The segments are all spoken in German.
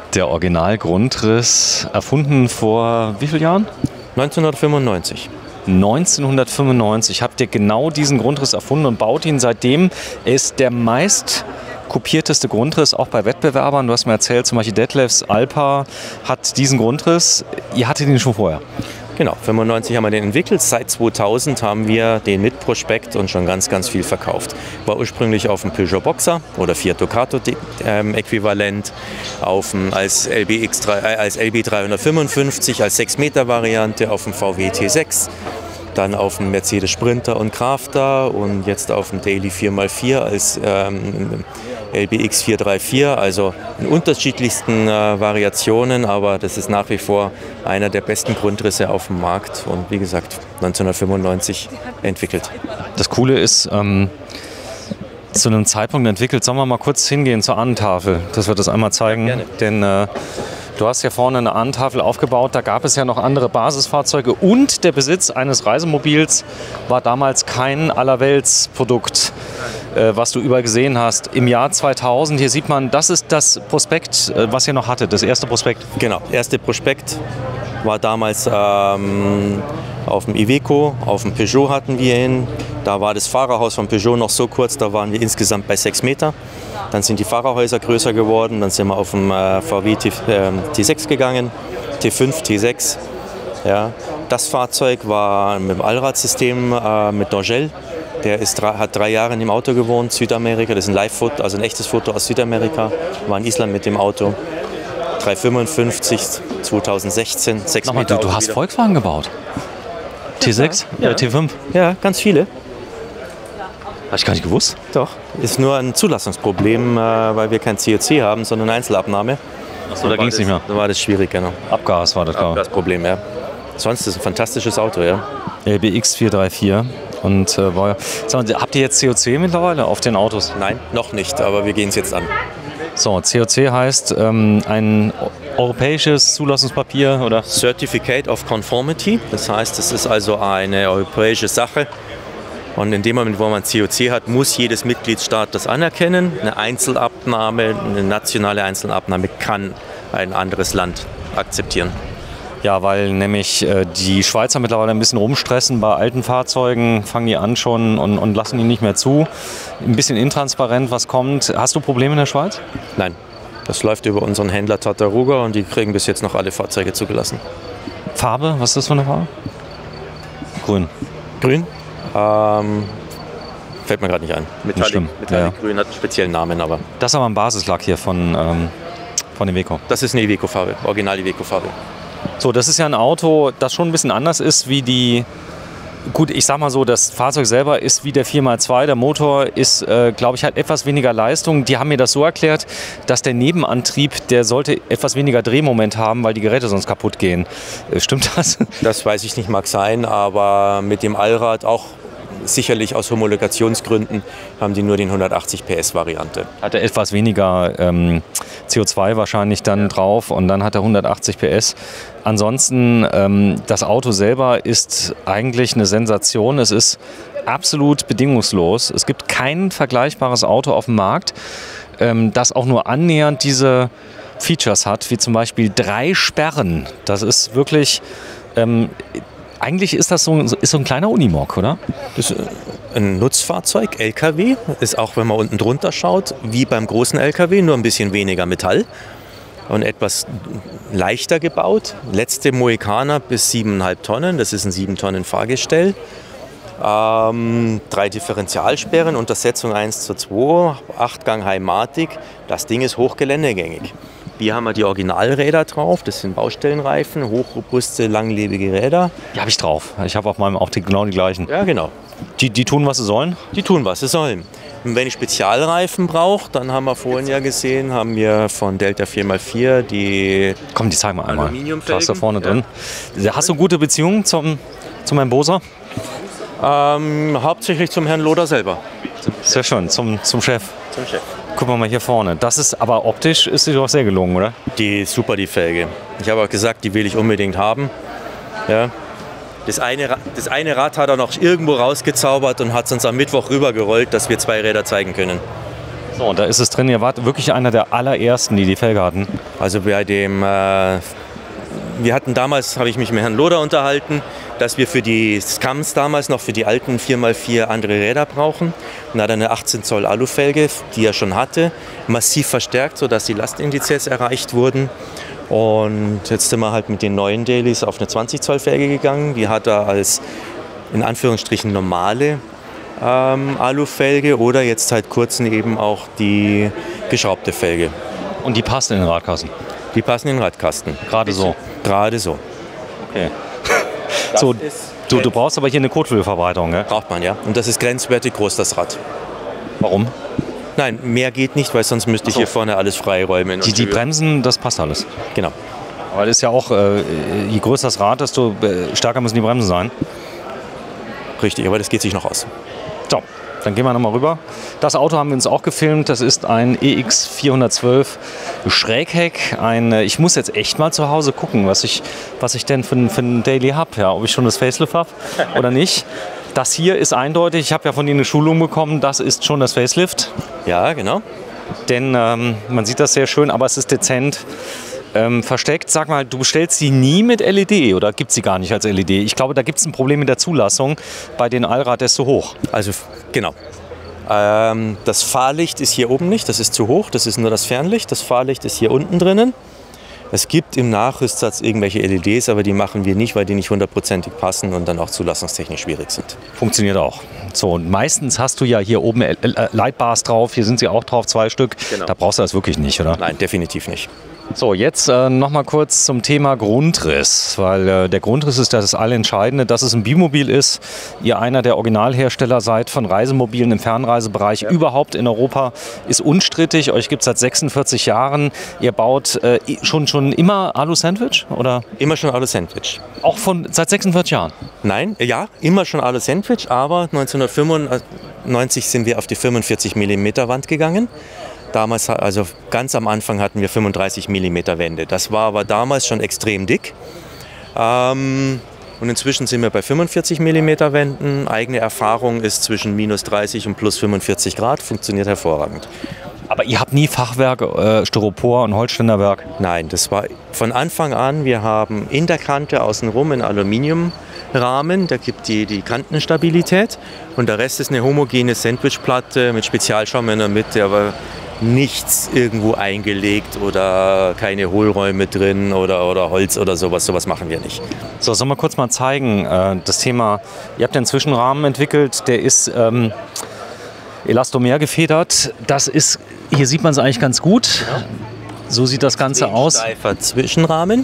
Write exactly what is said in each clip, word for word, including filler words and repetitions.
Der Originalgrundriss, erfunden vor wie vielen Jahren? neunzehnhundertfünfundneunzig. neunzehnhundertfünfundneunzig habt ihr genau diesen Grundriss erfunden und baut ihn seitdem. Er ist der meist kopierteste Grundriss, auch bei Wettbewerbern. Du hast mir erzählt, zum Beispiel Detlefs Alpa hat diesen Grundriss. Ihr hattet ihn schon vorher? Genau, fünfundneunzig haben wir den entwickelt. Seit zweitausend haben wir den mit Prospekt und schon ganz, ganz viel verkauft. War ursprünglich auf dem Peugeot Boxer oder Fiat Ducato ähm, äquivalent, auf dem, als, L B X drei, äh, als L B dreihundertfünfundfünfzig, als sechs Meter Variante, auf dem V W T sechs, dann auf dem Mercedes Sprinter und Crafter und jetzt auf dem Daily vier mal vier als ähm, L B X vier drei vier, also in unterschiedlichsten äh, Variationen, aber das ist nach wie vor einer der besten Grundrisse auf dem Markt und wie gesagt neunzehnhundertfünfundneunzig entwickelt. Das Coole ist, ähm, zu einem Zeitpunkt entwickelt, sollen wir mal kurz hingehen zur Ahnentafel, dass wir das einmal zeigen, Gerne. Denn äh, du hast ja vorne eine Ahnentafel aufgebaut, da gab es ja noch andere Basisfahrzeuge und der Besitz eines Reisemobils war damals kein Allerweltsprodukt, äh, was du überall gesehen hast. Im Jahr zweitausend, hier sieht man, das ist das Prospekt, äh, was ihr noch hattet, das erste Prospekt. Genau, erste Prospekt war damals ähm, auf dem Iveco, auf dem Peugeot hatten wir ihn. Da war das Fahrerhaus von Peugeot noch so kurz, da waren wir insgesamt bei sechs Meter. Dann sind die Fahrerhäuser größer geworden, dann sind wir auf dem äh, V W T sechs gegangen, T fünf, T sechs. Ja. Das Fahrzeug war mit dem Allradsystem äh, mit Dorgel. Der ist, hat drei Jahre in dem Auto gewohnt, Südamerika. Das ist ein Live-Foto, also ein echtes Foto aus Südamerika. War in Island mit dem Auto. dreihundertfünfundfünfzig, zweitausendsechzehn, sechs Nochmal, Meter. du, du hast wieder. Volkswagen gebaut? T sechs? Ja. Äh, T fünf? Ja, ganz viele. Habe ich gar nicht gewusst. Doch, ist nur ein Zulassungsproblem, äh, weil wir kein C O C haben, sondern eine Einzelabnahme. Achso, da ging es nicht mehr. Da war das schwierig, genau. Abgas war das, glaube ich. Das Problem, ja. Sonst ist es ein fantastisches Auto, ja. L B X vier drei vier. Und äh, war, sag mal, habt ihr jetzt C O C mittlerweile auf den Autos? Nein, noch nicht, aber wir gehen es jetzt an. So, C O C heißt ähm, ein europäisches Zulassungspapier, oder? Certificate of Conformity, das heißt, es ist also eine europäische Sache. Und in dem Moment, wo man C O C hat, muss jedes Mitgliedstaat das anerkennen. Eine Einzelabnahme, eine nationale Einzelabnahme kann ein anderes Land akzeptieren. Ja, weil nämlich äh, die Schweizer mittlerweile ein bisschen rumstressen bei alten Fahrzeugen, fangen die an schon und, und lassen die nicht mehr zu. Ein bisschen intransparent, was kommt. Hast du Probleme in der Schweiz? Nein, das läuft über unseren Händler Tataruga und die kriegen bis jetzt noch alle Fahrzeuge zugelassen. Farbe, was ist das für eine Farbe? Grün. Grün? Ähm, fällt mir gerade nicht ein. Metallic, Stimmt. Metallic Ja. Grün hat einen speziellen Namen, aber... Das ist aber ein Basislack hier von, ähm, von Iveco. Das ist eine Iveco-Farbe, original Iveco-Farbe. So, das ist ja ein Auto, das schon ein bisschen anders ist wie die... Gut, ich sag mal so, das Fahrzeug selber ist wie der vier mal zwei. Der Motor ist, äh, glaube ich, hat etwas weniger Leistung. Die haben mir das so erklärt, dass der Nebenantrieb, der sollte etwas weniger Drehmoment haben, weil die Geräte sonst kaputt gehen. Äh, stimmt das? Das weiß ich nicht, mag sein, aber mit dem Allrad auch sicherlich aus Homologationsgründen haben die nur den hundertachtzig P S Variante. Hat er etwas weniger ähm, C O zwei wahrscheinlich dann ja. drauf und dann hat er hundertachtzig P S. Ansonsten, ähm, das Auto selber ist eigentlich eine Sensation. Es ist absolut bedingungslos. Es gibt kein vergleichbares Auto auf dem Markt, ähm, das auch nur annähernd diese Features hat, wie zum Beispiel drei Sperren. Das ist wirklich... Ähm, Eigentlich ist das so, ist so ein kleiner Unimog, oder? Das ist ein Nutzfahrzeug, L K W. Ist auch, wenn man unten drunter schaut, wie beim großen L K W, nur ein bisschen weniger Metall und etwas leichter gebaut. Letzte Mohikaner bis siebeneinhalb Tonnen, das ist ein sieben Tonnen Fahrgestell. Ähm, drei Differentialsperren, Untersetzung eins zu zwei, acht Gang Heimatik. Das Ding ist hochgeländegängig. Hier haben wir die Originalräder drauf, das sind Baustellenreifen, hochrobuste, langlebige Räder. Die habe ich drauf. Ich habe auf meinem auch die, genau die gleichen. Ja, genau. Die, die tun, was sie sollen? Die tun, was sie sollen. Und wenn ich Spezialreifen brauche, dann haben wir vorhin ja gesehen, haben wir von Delta vier mal vier die... Komm, die zeigen wir einmal. Aluminiumfelgen. Du hast da vorne Ja. drin. Hast du gute Beziehungen zum, zu meinem Boser? Ähm, hauptsächlich zum Herrn Loder selber. Sehr schön, zum, zum Chef. Zum Chef. Gucken wir mal hier vorne. Das ist aber optisch ist sie doch sehr gelungen, oder? Die ist super, die Felge. Ich habe auch gesagt, die will ich unbedingt haben. Ja. Das, eine, Ra- das eine Rad hat er noch irgendwo rausgezaubert und hat es uns am Mittwoch rübergerollt, dass wir zwei Räder zeigen können. So, und da ist es drin. Ihr wart wirklich einer der allerersten, die die Felge hatten. Also bei dem, äh, wir hatten damals, habe ich mich mit Herrn Loder unterhalten, dass wir für die Scams damals noch für die alten vier mal vier andere Räder brauchen. Und da hat er eine achtzehn Zoll Alufelge, die er schon hatte, massiv verstärkt, sodass die Lastindizes erreicht wurden. Und jetzt sind wir halt mit den neuen Dailies auf eine zwanzig Zoll Felge gegangen. Die hat er als in Anführungsstrichen normale ähm, Alufelge oder jetzt seit kurzem eben auch die geschraubte Felge. Und die passen in den Radkasten? Die passen in den Radkasten. Gerade so? Gerade so. Okay. So, du, du brauchst aber hier eine Kotflügelverbreitung, ne? Braucht man, ja. Und das ist grenzwertig groß, das Rad. Warum? Nein, mehr geht nicht, weil sonst müsste ich so. hier vorne alles freiräumen. Die, die Bremsen, das passt alles? Genau. Weil es ist ja auch, äh, je größer das Rad, desto stärker müssen die Bremsen sein. Richtig, aber das geht sich noch aus. So, dann gehen wir nochmal rüber. Das Auto haben wir uns auch gefilmt. Das ist ein E X vierhundertzwölf Schrägheck. Ein, ich muss jetzt echt mal zu Hause gucken, was ich, was ich denn für, für ein Daily habe. Ja, ob ich schon das Facelift habe oder nicht. Das hier ist eindeutig. Ich habe ja von Ihnen eine Schulung bekommen. Das ist schon das Facelift. Ja, genau. Denn ähm, man sieht das sehr schön, aber es ist dezent ähm, versteckt. Sag mal, du bestellst sie nie mit L E D oder gibt es sie gar nicht als L E D? Ich glaube, da gibt es ein Problem mit der Zulassung. Bei den Allrad ist zu hoch. Also, genau. Ähm, das Fahrlicht ist hier oben nicht, das ist zu hoch. Das ist nur das Fernlicht. Das Fahrlicht ist hier unten drinnen. Es gibt im Nachrüstsatz irgendwelche L E Ds, aber die machen wir nicht, weil die nicht hundertprozentig passen und dann auch zulassungstechnisch schwierig sind. Funktioniert auch. So, und meistens hast du ja hier oben Lightbars drauf, hier sind sie auch drauf, zwei Stück. Genau. Da brauchst du das wirklich nicht, oder? Nein, definitiv nicht. So, jetzt äh, noch mal kurz zum Thema Grundriss, weil äh, der Grundriss ist das Allentscheidende, dass es ein Bimobil ist. Ihr einer der Originalhersteller seid von Reisemobilen im Fernreisebereich ja. überhaupt in Europa, ist unstrittig. Euch gibt es seit sechsundvierzig Jahren. Ihr baut äh, schon, schon immer Alu-Sandwich, oder? Immer schon Alu-Sandwich. Auch von, seit sechsundvierzig Jahren? Nein, ja, immer schon Alu-Sandwich, aber neunzehnhundertfünfundneunzig sind wir auf die fünfundvierzig Millimeter Wand gegangen. Damals, also ganz am Anfang hatten wir fünfunddreißig Millimeter Wände. Das war aber damals schon extrem dick. Ähm, und inzwischen sind wir bei fünfundvierzig Millimeter Wänden. Eigene Erfahrung ist zwischen minus dreißig und plus fünfundvierzig Grad. Funktioniert hervorragend. Aber ihr habt nie Fachwerk, äh, Styropor und Holzständerwerk? Nein, das war von Anfang an. Wir haben in der Kante außenrum einen Aluminiumrahmen. Der gibt die, die Kantenstabilität. Und der Rest ist eine homogene Sandwichplatte mit Spezialschaum in der Mitte. Aber nichts irgendwo eingelegt oder keine Hohlräume drin oder, oder Holz oder sowas. Sowas machen wir nicht. So, sollen wir kurz mal zeigen, äh, das Thema, ihr habt einen Zwischenrahmen entwickelt, der ist ähm, elastomer gefedert. Das ist, hier sieht man es eigentlich ganz gut. Ja. So sieht das Ganze aus. Steifer Zwischenrahmen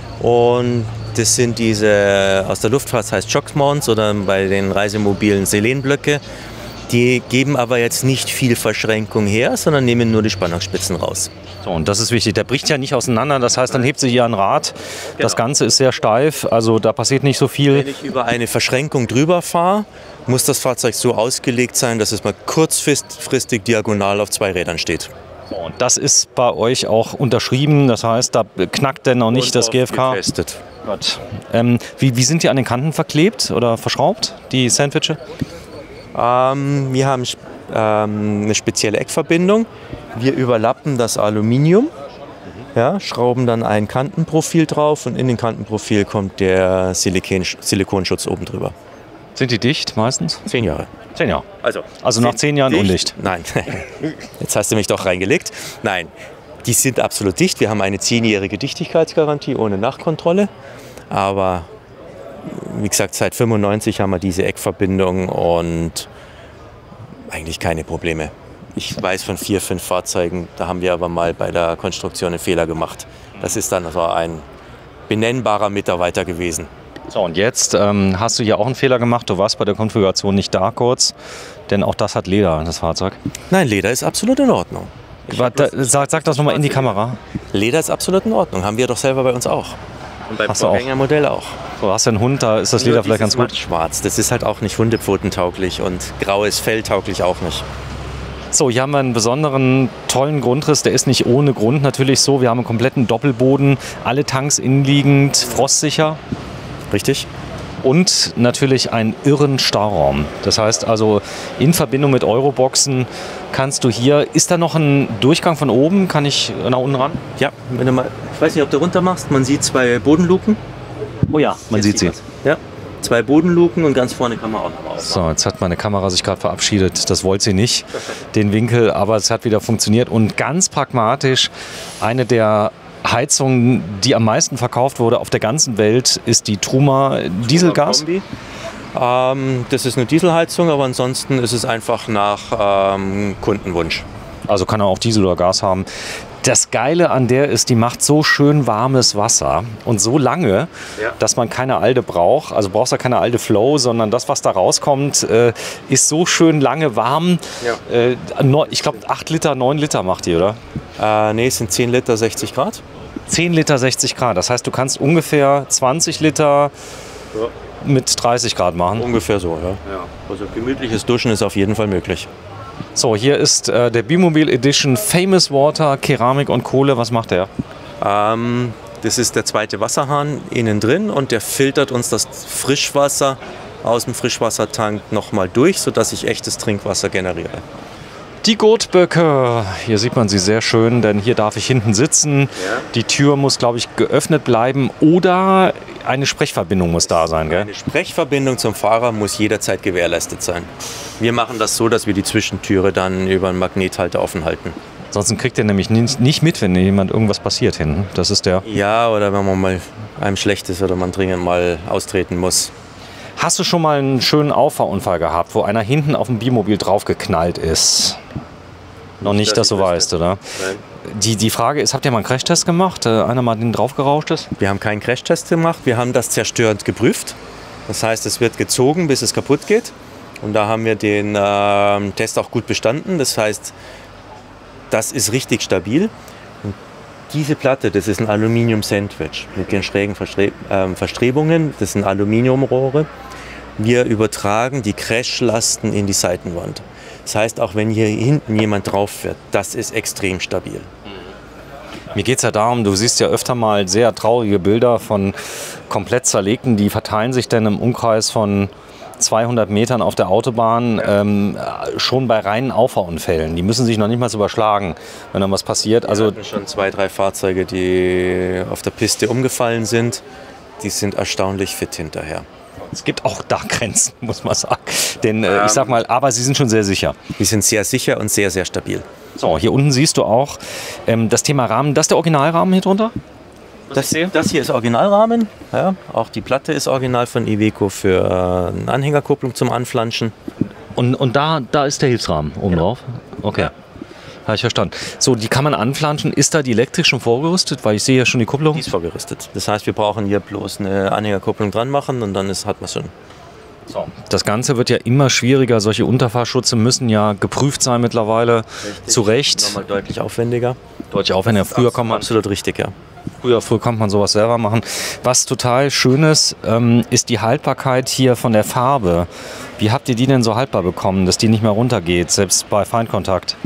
und das sind diese, aus der Luftfahrt heißt Shockmounts oder bei den Reisemobilen Selenblöcke. Die geben aber jetzt nicht viel Verschränkung her, sondern nehmen nur die Spannungsspitzen raus. So, und das ist wichtig. Der bricht ja nicht auseinander. Das heißt, dann hebt sich hier ein Rad. Genau. Das Ganze ist sehr steif, also da passiert nicht so viel. Wenn ich über eine Verschränkung drüber fahre, muss das Fahrzeug so ausgelegt sein, dass es mal kurzfristig diagonal auf zwei Rädern steht. So, und das ist bei euch auch unterschrieben. Das heißt, da knackt denn noch nicht und das G F K. Getestet. Gut. Ähm, wie, wie sind die an den Kanten verklebt oder verschraubt, die Sandwiche? Ähm, wir haben ähm, eine spezielle Eckverbindung. Wir überlappen das Aluminium, ja, schrauben dann ein Kantenprofil drauf und in den Kantenprofil kommt der Silikon, Silikonschutz oben drüber. Sind die dicht meistens? Zehn Jahre. Zehn Jahre. Also, also nach zehn Jahren dicht? undicht? Nein. Jetzt hast du mich doch reingelegt. Nein, die sind absolut dicht. Wir haben eine zehnjährige Dichtigkeitsgarantie ohne Nachkontrolle. Aber wie gesagt, seit fünfundneunzig haben wir diese Eckverbindung und eigentlich keine Probleme. Ich weiß von vier, fünf Fahrzeugen, da haben wir aber mal bei der Konstruktion einen Fehler gemacht. Das ist dann so ein benennbarer Mitarbeiter gewesen. So, und jetzt ähm, hast du hier auch einen Fehler gemacht. Du warst bei der Konfiguration nicht da kurz, denn auch das hat Leder, das Fahrzeug. Nein, Leder ist absolut in Ordnung. Da, sag, sag das nochmal in die Kamera. Leder ist absolut in Ordnung, haben wir doch selber bei uns auch. Und beim Vorgängermodell auch. Du hast ja einen Hund, da ist das Leder vielleicht ganz gut. Schwarz, das ist halt auch nicht hundepfotentauglich und graues Fell tauglich auch nicht. So, hier haben wir einen besonderen, tollen Grundriss. Der ist nicht ohne Grund natürlich so. Wir haben einen kompletten Doppelboden, alle Tanks innenliegend, frostsicher. Richtig. und natürlich einen irren Stauraum. Das heißt also, in Verbindung mit Euroboxen kannst du hier, ist da noch ein Durchgang von oben? Kann ich nach unten ran? Ja, wenn du mal, ich weiß nicht, ob du runter machst, man sieht zwei Bodenluken. Oh ja, man Jetzt sieht sie. Ja, zwei Bodenluken und ganz vorne kann man auch noch raus. So, jetzt hat meine Kamera sich gerade verabschiedet. Das wollte sie nicht, den Winkel, aber es hat wieder funktioniert. Und ganz pragmatisch, eine der Heizung, die am meisten verkauft wurde auf der ganzen Welt, ist die Truma Dieselgas. Ähm, das ist eine Dieselheizung, aber ansonsten ist es einfach nach ähm, Kundenwunsch. Also kann er auch Diesel oder Gas haben. Das Geile an der ist, die macht so schön warmes Wasser und so lange, ja, dass man keine alte braucht. Also brauchst du keine alte Flow, sondern das, was da rauskommt, äh, ist so schön lange warm. Ja. Äh, ich glaube, acht Liter, neun Liter macht die, oder? Äh, nee, es sind zehn Liter, sechzig Grad. zehn Liter, sechzig Grad. Das heißt, du kannst ungefähr zwanzig Liter ja. mit dreißig Grad machen. Ungefähr so, ja. ja. Also gemütliches Duschen ist auf jeden Fall möglich. So, hier ist äh, der B-Mobil Edition Famous Water, Keramik und Kohle. Was macht der? Ähm, das ist der zweite Wasserhahn innen drin und der filtert uns das Frischwasser aus dem Frischwassertank nochmal durch, sodass ich echtes Trinkwasser generiere. Die Gurtböcke, hier sieht man sie sehr schön, denn hier darf ich hinten sitzen. Ja. Die Tür muss, glaube ich, geöffnet bleiben oder eine Sprechverbindung muss da sein, gell? Eine Sprechverbindung zum Fahrer muss jederzeit gewährleistet sein. Wir machen das so, dass wir die Zwischentüre dann über einen Magnethalter offen halten. Sonst kriegt ihr nämlich nicht mit, wenn jemand irgendwas passiert hinten. Das ist der. Ja, oder wenn man mal einem schlecht ist oder man dringend mal austreten muss. Hast du schon mal einen schönen Auffahrunfall gehabt, wo einer hinten auf dem Bimobil draufgeknallt ist? Noch nicht, dass du weißt, oder? Nein. Die, die Frage ist, habt ihr mal einen Crashtest gemacht? Äh, einer mal den draufgerauscht ist? Wir haben keinen Crashtest gemacht. Wir haben das zerstörend geprüft. Das heißt, es wird gezogen, bis es kaputt geht. Und da haben wir den äh, Test auch gut bestanden. Das heißt, das ist richtig stabil. Und diese Platte, das ist ein Aluminium-Sandwich mit den schrägen Verstre äh, Verstrebungen. Das sind Aluminiumrohre. Wir übertragen die Crashlasten in die Seitenwand. Das heißt, auch wenn hier hinten jemand drauf fährt, das ist extrem stabil. Mir geht es ja darum, du siehst ja öfter mal sehr traurige Bilder von komplett zerlegten, die verteilen sich dann im Umkreis von zweihundert Metern auf der Autobahn, ähm, schon bei reinen Auffahrunfällen. Die müssen sich noch nicht mal überschlagen, wenn dann was passiert. Wir also hatten schon zwei, drei Fahrzeuge, die auf der Piste umgefallen sind. Die sind erstaunlich fit hinterher. Es gibt auch da Grenzen, muss man sagen. Denn äh, ich sag mal, aber sie sind schon sehr sicher. Die sind sehr sicher und sehr, sehr stabil. So, hier unten siehst du auch ähm, das Thema Rahmen. Das ist der Originalrahmen hier drunter? Das, das hier ist Originalrahmen. Ja, auch die Platte ist original von Iveco für äh, eine Anhängerkupplung zum Anflanschen. Und, und da, da ist der Hilfsrahmen oben genau. drauf? Okay. Ja. Habe ich verstanden. So, die kann man anflanschen. Ist da die elektrisch schon vorgerüstet? Weil ich sehe ja schon die Kupplung. Die ist vorgerüstet. Das heißt, wir brauchen hier bloß eine Anhängerkupplung dran machen und dann ist, hat man schon. So. Das Ganze wird ja immer schwieriger. Solche Unterfahrschutze müssen ja geprüft sein mittlerweile. Richtig. Zu Recht. Nochmal deutlich aufwendiger. Deutlich aufwendiger. Früher kann man absolut richtig, ja. Früher, früher konnte man sowas selber machen. Was total schön ist, ähm, ist die Haltbarkeit hier von der Farbe. Wie habt ihr die denn so haltbar bekommen, dass die nicht mehr runtergeht, selbst bei Feinkontakt?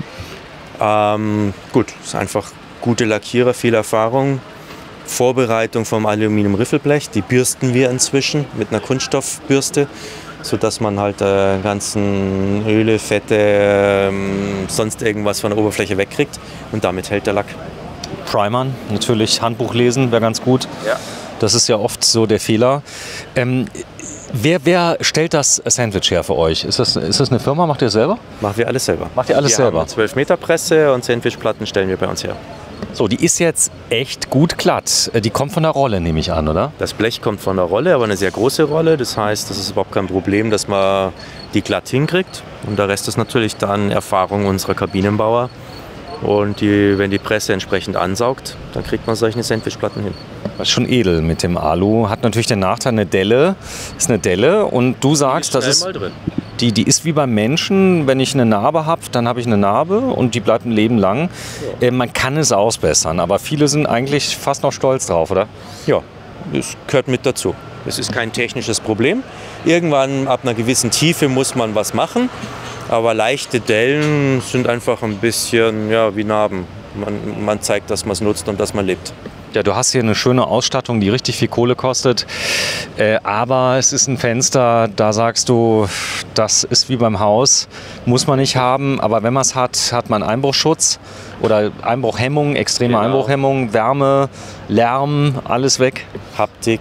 Ähm, gut, ist einfach gute Lackierer, viel Erfahrung. Vorbereitung vom Aluminium-Riffelblech, die bürsten wir inzwischen mit einer Kunststoffbürste, sodass man halt äh, ganzen Öle, Fette, ähm, sonst irgendwas von der Oberfläche wegkriegt und damit hält der Lack. Primern, natürlich Handbuch lesen wäre ganz gut. Ja. Das ist ja oft so der Fehler. Ähm, wer, wer stellt das Sandwich her für euch? Ist das, ist das eine Firma? Macht ihr das selber? Machen wir alles selber. Macht ihr alles wir selber? Haben zwölf Meter Presse und Sandwichplatten stellen wir bei uns her. So, die ist jetzt echt gut glatt. Die kommt von der Rolle, nehme ich an, oder? Das Blech kommt von der Rolle, aber eine sehr große Rolle. Das heißt, das ist überhaupt kein Problem, dass man die glatt hinkriegt. Und der Rest ist natürlich dann Erfahrung unserer Kabinenbauer. Und die, wenn die Presse entsprechend ansaugt, dann kriegt man solche Sandwichplatten hin. Das ist schon edel mit dem Alu. Hat natürlich den Nachteil, eine Delle ist eine Delle. Und du sagst, das ist, die, die ist wie beim Menschen. Wenn ich eine Narbe habe, dann habe ich eine Narbe und die bleibt ein Leben lang. Ja. Äh, man kann es ausbessern, aber viele sind eigentlich fast noch stolz drauf, oder? Ja, das gehört mit dazu. Es ist kein technisches Problem. Irgendwann ab einer gewissen Tiefe muss man was machen. Aber leichte Dellen sind einfach ein bisschen ja, wie Narben. man, man zeigt, dass man es nutzt und dass man lebt. Ja, du hast hier eine schöne Ausstattung, die richtig viel Kohle kostet, äh, aber es ist ein Fenster, da sagst du, das ist wie beim Haus, muss man nicht haben, aber wenn man es hat, hat man Einbruchschutz oder Einbruchhemmung, extreme genau. Einbruchhemmung, Wärme, Lärm, alles weg. Haptik.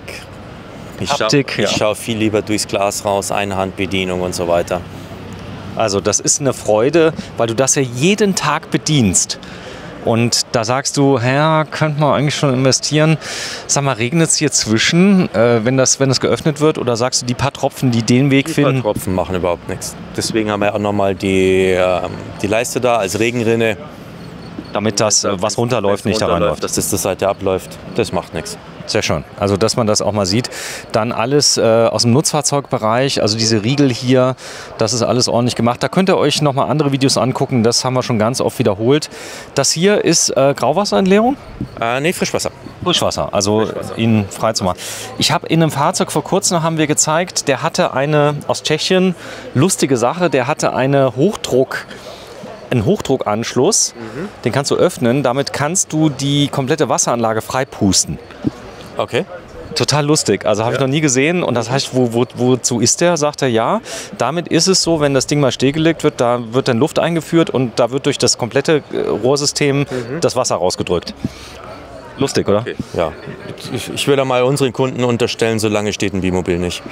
Ich Haptik, schaue ja. schau viel lieber durchs Glas raus, Einhandbedienung und so weiter. Also das ist eine Freude, weil du das ja jeden Tag bedienst. Und da sagst du, ja, könnte man eigentlich schon investieren. Sag mal, regnet es hier zwischen, äh, wenn, das, wenn das geöffnet wird? Oder sagst du, die paar Tropfen, die den Weg die finden? Die paar Tropfen machen überhaupt nichts. Deswegen haben wir auch nochmal die, äh, die Leiste da als Regenrinne. Damit das, äh, was runterläuft, nicht da reinläuft. Dass das zur Seite abläuft, das macht nichts. Sehr schön. Also, dass man das auch mal sieht. Dann alles äh, aus dem Nutzfahrzeugbereich, also diese Riegel hier, das ist alles ordentlich gemacht. Da könnt ihr euch nochmal andere Videos angucken, das haben wir schon ganz oft wiederholt. Das hier ist äh, Grauwasserentleerung? Äh, nee, Frischwasser. Frischwasser, also Frischwasser. Ihn frei zu machen. Ich habe in einem Fahrzeug vor kurzem, haben wir gezeigt, der hatte eine, aus Tschechien, lustige Sache, der hatte eine Hochdruck... einen Hochdruckanschluss, mhm. den kannst du öffnen, damit kannst du die komplette Wasseranlage freipusten. Okay. Total lustig, also habe ja. ich noch nie gesehen und das heißt, wo, wo, wozu ist der? Sagt er, ja. Damit ist es so, wenn das Ding mal stillgelegt wird, da wird dann Luft eingeführt und da wird durch das komplette Rohrsystem mhm. das Wasser rausgedrückt. Lustig, oder? Okay. Ja. Ich, ich würde mal unseren Kunden unterstellen, so lange steht ein Bimobil nicht.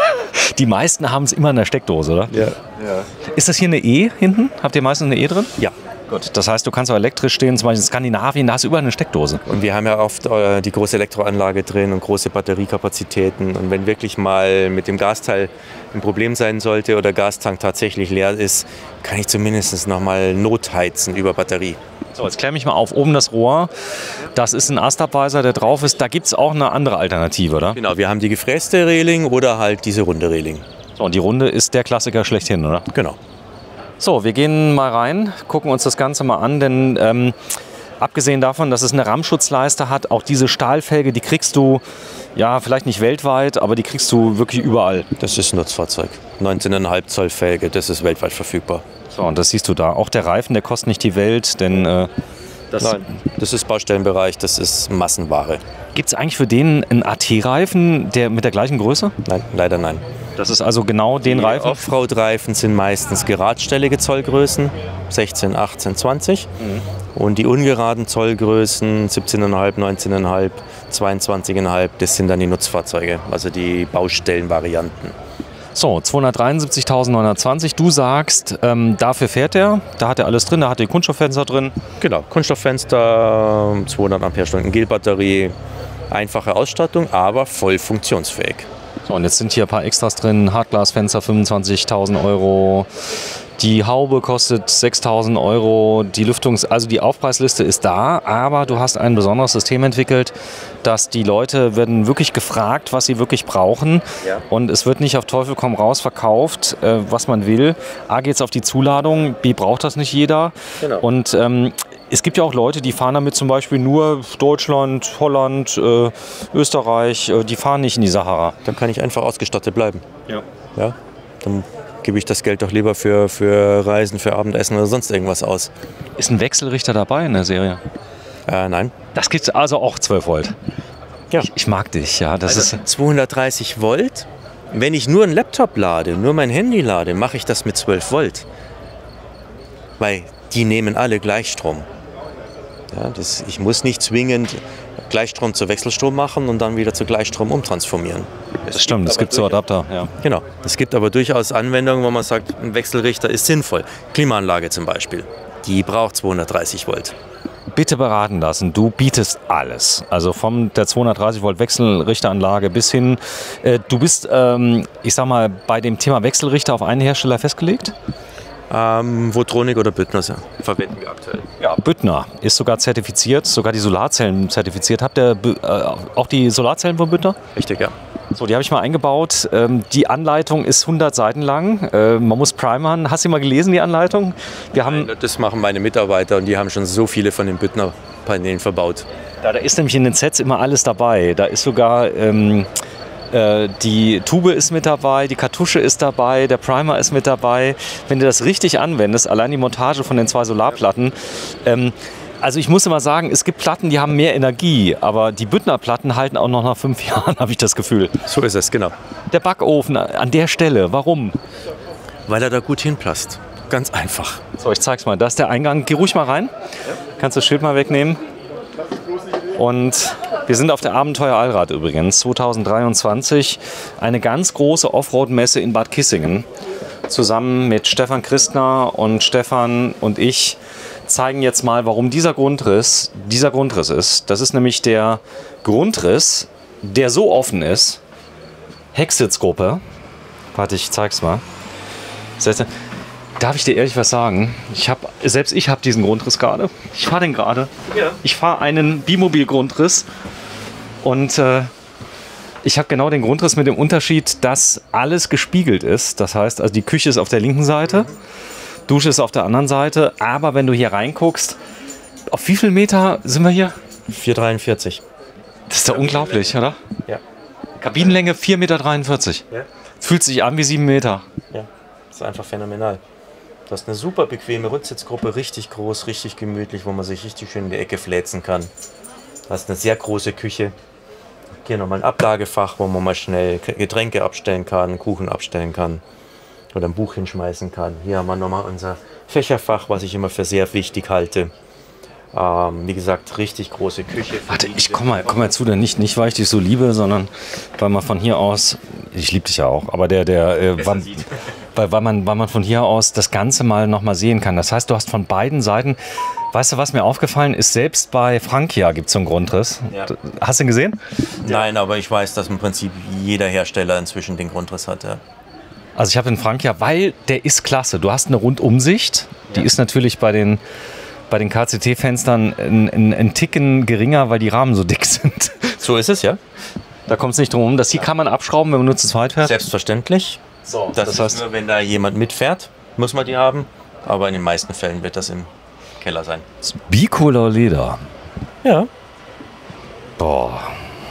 Die meisten haben es immer in der Steckdose, oder? Ja. ja. Ist das hier eine E hinten? Habt ihr meistens eine E drin? Ja. Gut. Das heißt, du kannst auch elektrisch stehen, zum Beispiel in Skandinavien, da hast du überall eine Steckdose. Und wir haben ja oft äh, die große Elektroanlage drin und große Batteriekapazitäten. Und wenn wirklich mal mit dem Gasteil ein Problem sein sollte oder Gastank tatsächlich leer ist, kann ich zumindest noch mal notheizen über Batterie. So, jetzt klär mich mal auf. Oben das Rohr, das ist ein Astabweiser, der drauf ist. Da gibt es auch eine andere Alternative, oder? Genau, wir haben die gefräste Reling oder halt diese runde Reling. So, und die runde ist der Klassiker schlechthin, oder? Genau. So, wir gehen mal rein, gucken uns das Ganze mal an, denn ähm, abgesehen davon, dass es eine Rammschutzleiste hat, auch diese Stahlfelge, die kriegst du, ja, vielleicht nicht weltweit, aber die kriegst du wirklich überall. Das ist ein Nutzfahrzeug. neunzehn Komma fünf Zoll Felge, das ist weltweit verfügbar. So, und das siehst du da. Auch der Reifen, der kostet nicht die Welt, denn... Äh, das Nein, das ist Baustellenbereich, das ist Massenware. Gibt es eigentlich für den einen A T-Reifen der mit der gleichen Größe? Nein, leider nein. Das ist also genau den die Reifen? Offroad-Reifen sind meistens geradstellige Zollgrößen, sechzehn, achtzehn, zwanzig. Mhm. Und die ungeraden Zollgrößen, siebzehn Komma fünf, neunzehn Komma fünf, zweiundzwanzig Komma fünf, das sind dann die Nutzfahrzeuge, also die Baustellenvarianten. So, zweihundertdreiundsiebzigtausendneunhundertzwanzig. Du sagst, ähm, dafür fährt er, da hat er alles drin, da hat er die Kunststofffenster drin. Genau, Kunststofffenster, zweihundert Ampere-Stunden Gelbatterie, einfache Ausstattung, aber voll funktionsfähig. So, und jetzt sind hier ein paar Extras drin, Hartglasfenster fünfundzwanzigtausend Euro. Die Haube kostet sechstausend Euro, die Lüftungs-, also die Aufpreisliste ist da, aber du hast ein besonderes System entwickelt, dass die Leute werden wirklich gefragt, was sie wirklich brauchen, ja. Und es wird nicht auf Teufel komm raus verkauft, äh, was man will. A, geht es auf die Zuladung, B, braucht das nicht jeder. Genau. Und ähm, es gibt ja auch Leute, die fahren damit zum Beispiel nur Deutschland, Holland, äh, Österreich, äh, die fahren nicht in die Sahara. Dann kann ich einfach ausgestattet bleiben. Ja. Ja, dann gebe ich das Geld doch lieber für, für Reisen, für Abendessen oder sonst irgendwas aus. Ist ein Wechselrichter dabei in der Serie? Äh, nein. Das gibt also auch zwölf Volt. Ja. Ich, ich mag dich, ja. Das also ist zweihundertdreißig Volt. Wenn ich nur einen Laptop lade, nur mein Handy lade, mache ich das mit zwölf Volt. Weil die nehmen alle Gleichstrom. Ja, das, ich muss nicht zwingend Gleichstrom zu Wechselstrom machen und dann wieder zu Gleichstrom umtransformieren. Das es stimmt, es gibt so Adapter. Ja. Genau, es gibt aber durchaus Anwendungen, wo man sagt, ein Wechselrichter ist sinnvoll. Klimaanlage zum Beispiel, die braucht zweihundertdreißig Volt. Bitte beraten lassen, du bietest alles. Also von der zweihundertdreißig Volt Wechselrichteranlage bis hin, äh, du bist, ähm, ich sag mal, bei dem Thema Wechselrichter auf einen Hersteller festgelegt? Ähm, Votronic oder Büttner verwenden wir aktuell. Ja, Büttner ist sogar zertifiziert, sogar die Solarzellen zertifiziert. Habt ihr äh, auch die Solarzellen von Büttner? Richtig, ja. So, die habe ich mal eingebaut. Ähm, die Anleitung ist hundert Seiten lang. Äh, man muss primern. Hast du mal gelesen, die Anleitung? Wir haben Nein, das machen meine Mitarbeiter und die haben schon so viele von den Büttner-Paneelen verbaut. Da, da ist nämlich in den Sets immer alles dabei. Da ist sogar... Ähm, die Tube ist mit dabei, die Kartusche ist dabei, der Primer ist mit dabei. Wenn du das richtig anwendest, allein die Montage von den zwei Solarplatten, ähm, Also ich muss immer sagen, es gibt Platten, die haben mehr Energie, aber die Büttner Platten halten auch noch nach fünf Jahren, habe ich das Gefühl. So ist es, genau. Der Backofen an der Stelle, warum? Weil er da gut hinpasst. Ganz einfach. So, ich zeig's mal. Da ist der Eingang. Geh ruhig mal rein. Kannst das Schild mal wegnehmen. Und wir sind auf der Abenteuer Allrad übrigens, zwanzig dreiundzwanzig. Eine ganz große Offroad-Messe in Bad Kissingen. Zusammen mit Stefan Christner und Stefan und ich zeigen jetzt mal, warum dieser Grundriss dieser Grundriss ist. Das ist nämlich der Grundriss, der so offen ist. Hecksitzgruppe. Warte, ich zeig's mal. Darf ich dir ehrlich was sagen? Ich hab, selbst ich habe diesen Grundriss gerade. Ich fahre den gerade. Ja. Ich fahre einen Bimobil-Grundriss. Und äh, ich habe genau den Grundriss mit dem Unterschied, dass alles gespiegelt ist. Das heißt, also die Küche ist auf der linken Seite, Dusche ist auf der anderen Seite. Aber wenn du hier reinguckst, auf wie viel Meter sind wir hier? vier Meter dreiundvierzig. Das ist ja unglaublich, oder? Ja. Kabinenlänge vier Meter dreiundvierzig. Ja. Fühlt sich an wie sieben Meter. Ja, das ist einfach phänomenal. Du hast eine super bequeme Rücksitzgruppe, richtig groß, richtig gemütlich, wo man sich richtig schön in die Ecke fläzen kann. Du hast eine sehr große Küche. Hier nochmal ein Ablagefach, wo man mal schnell Getränke abstellen kann, Kuchen abstellen kann oder ein Buch hinschmeißen kann. Hier haben wir nochmal unser Fächerfach, was ich immer für sehr wichtig halte. Ähm, wie gesagt, richtig große Küche. Warte, ich komm mal, komm mal zu, denn nicht, nicht, weil ich dich so liebe, sondern weil man von hier aus, ich liebe dich ja auch, aber der, der, äh, weil, weil, weil, man, weil man von hier aus das Ganze mal nochmal sehen kann. Das heißt, du hast von beiden Seiten, weißt du, was mir aufgefallen ist, selbst bei Frankia gibt es so einen Grundriss. Ja. Hast du ihn gesehen? Nein, aber ich weiß, dass im Prinzip jeder Hersteller inzwischen den Grundriss hat. Ja. Also ich habe den Frankia, weil der ist klasse. Du hast eine Rundumsicht, die ja. ist natürlich bei den bei den K C T-Fenstern ein, ein, ein Ticken geringer, weil die Rahmen so dick sind. So ist es, ja. Da kommt es nicht drum herum. Das hier kann man abschrauben, wenn man nur zu zweit fährt. Selbstverständlich. So, das, das ist heißt, nur, wenn da jemand mitfährt, muss man die haben. Aber in den meisten Fällen wird das im Keller sein. Bicolor Leder. Ja. Boah.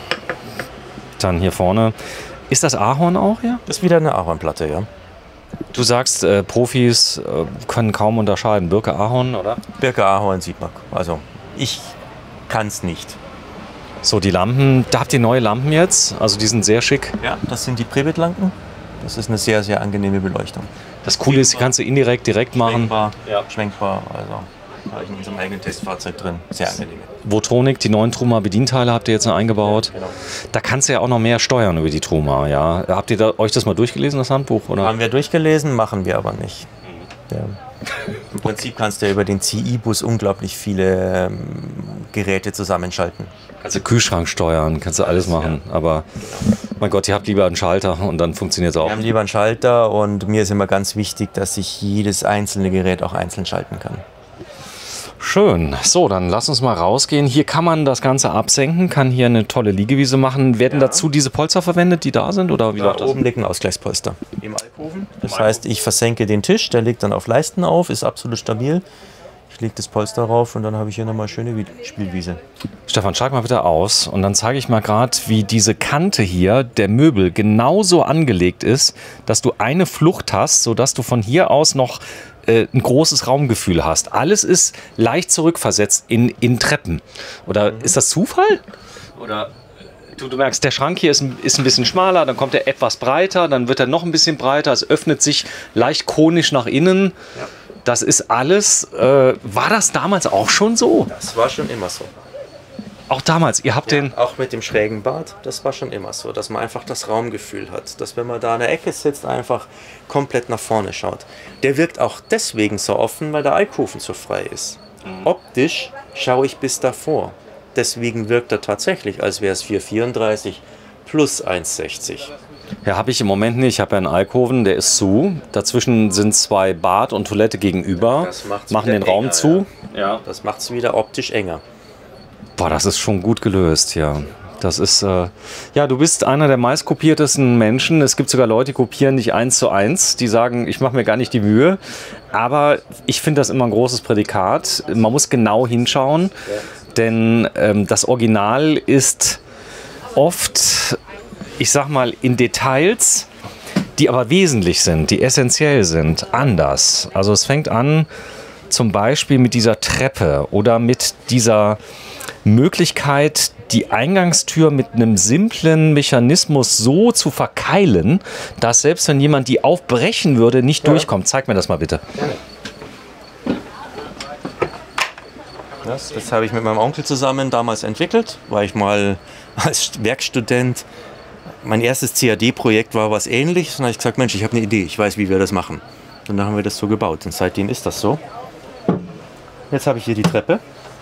Dann hier vorne. Ist das Ahorn auch hier? Das ist wieder eine Ahornplatte, ja. Du sagst, äh, Profis äh, können kaum unterscheiden. Birke, Ahorn, oder? Birke, Ahorn sieht man. Also ich kann es nicht. So, die Lampen, da habt ihr neue Lampen jetzt. Also die sind sehr schick. Ja, das sind die Privit-Lampen. Das ist eine sehr, sehr angenehme Beleuchtung. Das Coole ist, die kannst du indirekt direkt machen. Schwenkbar, ja. Schwenkbar, also habe ich in unserem eigenen Testfahrzeug drin. Sehr angenehm. Votronic, die neuen Truma Bedienteile habt ihr jetzt noch eingebaut. Ja, genau. Da kannst du ja auch noch mehr steuern über die Truma, ja. Habt ihr da, euch das mal durchgelesen, das Handbuch? Oder? Haben wir durchgelesen, machen wir aber nicht. Ja. Im Prinzip kannst du ja über den C I-Bus unglaublich viele ähm, Geräte zusammenschalten. Kannst du Kühlschrank steuern, kannst du alles machen. Ja. Aber mein Gott, ihr habt lieber einen Schalter und dann funktioniert es auch. Wir haben lieber einen Schalter und mir ist immer ganz wichtig, dass ich jedes einzelne Gerät auch einzeln schalten kann. Schön. So, dann lass uns mal rausgehen. Hier kann man das Ganze absenken, kann hier eine tolle Liegewiese machen. Werden ja. dazu diese Polster verwendet, die da sind? Oder wie da läuft das? Oben liegt ein Ausgleichspolster. Im Alkoven. Das heißt, ich versenke den Tisch, der liegt dann auf Leisten auf, ist absolut stabil. Ich lege das Polster rauf und dann habe ich hier nochmal schöne Spielwiese. Stefan, schlag mal bitte aus und dann zeige ich mal gerade, wie diese Kante hier der Möbel genauso angelegt ist, dass du eine Flucht hast, sodass du von hier aus noch äh, ein großes Raumgefühl hast. Alles ist leicht zurückversetzt in, in Treppen. Oder mhm. ist das Zufall? Oder du, du merkst, der Schrank hier ist ein, ist ein bisschen schmaler, dann kommt er etwas breiter, dann wird er noch ein bisschen breiter, es öffnet sich leicht konisch nach innen. Ja. Das ist alles, äh, war das damals auch schon so? Das war schon immer so. Auch damals, ihr habt ja, den... Auch mit dem schrägen Bad, das war schon immer so, dass man einfach das Raumgefühl hat. Dass wenn man da in der Ecke sitzt, einfach komplett nach vorne schaut. Der wirkt auch deswegen so offen, weil der Alkoven so frei ist. Mhm. Optisch schaue ich bis davor. Deswegen wirkt er tatsächlich, als wäre es vier Meter vierunddreißig plus eins Meter sechzig. Ja, habe ich im Moment nicht. Ich habe ja einen Alkoven, der ist zu. Dazwischen sind zwei Bad und Toilette gegenüber. Das machen den Raum enger, zu. Ja. Ja. Das macht es wieder optisch enger. Boah, das ist schon gut gelöst, ja. Das ist, äh, ja, du bist einer der meistkopiertesten Menschen. Es gibt sogar Leute, die kopieren dich eins zu eins. Die sagen, ich mache mir gar nicht die Mühe. Aber ich finde das immer ein großes Prädikat. Man muss genau hinschauen, ja. denn ähm, das Original ist oft, ich sag mal, in Details, die aber wesentlich sind, die essentiell sind, anders. Also es fängt an zum Beispiel mit dieser Treppe oder mit dieser Möglichkeit, die Eingangstür mit einem simplen Mechanismus so zu verkeilen, dass selbst wenn jemand die aufbrechen würde, nicht ja. durchkommt. Zeig mir das mal bitte. Das, das habe ich mit meinem Onkel zusammen damals entwickelt, weil ich mal als Werkstudent, mein erstes C A D-Projekt war was Ähnliches. Und dann habe ich gesagt, Mensch, ich habe eine Idee, ich weiß, wie wir das machen. Und dann haben wir das so gebaut und seitdem ist das so. Jetzt habe ich hier die Treppe.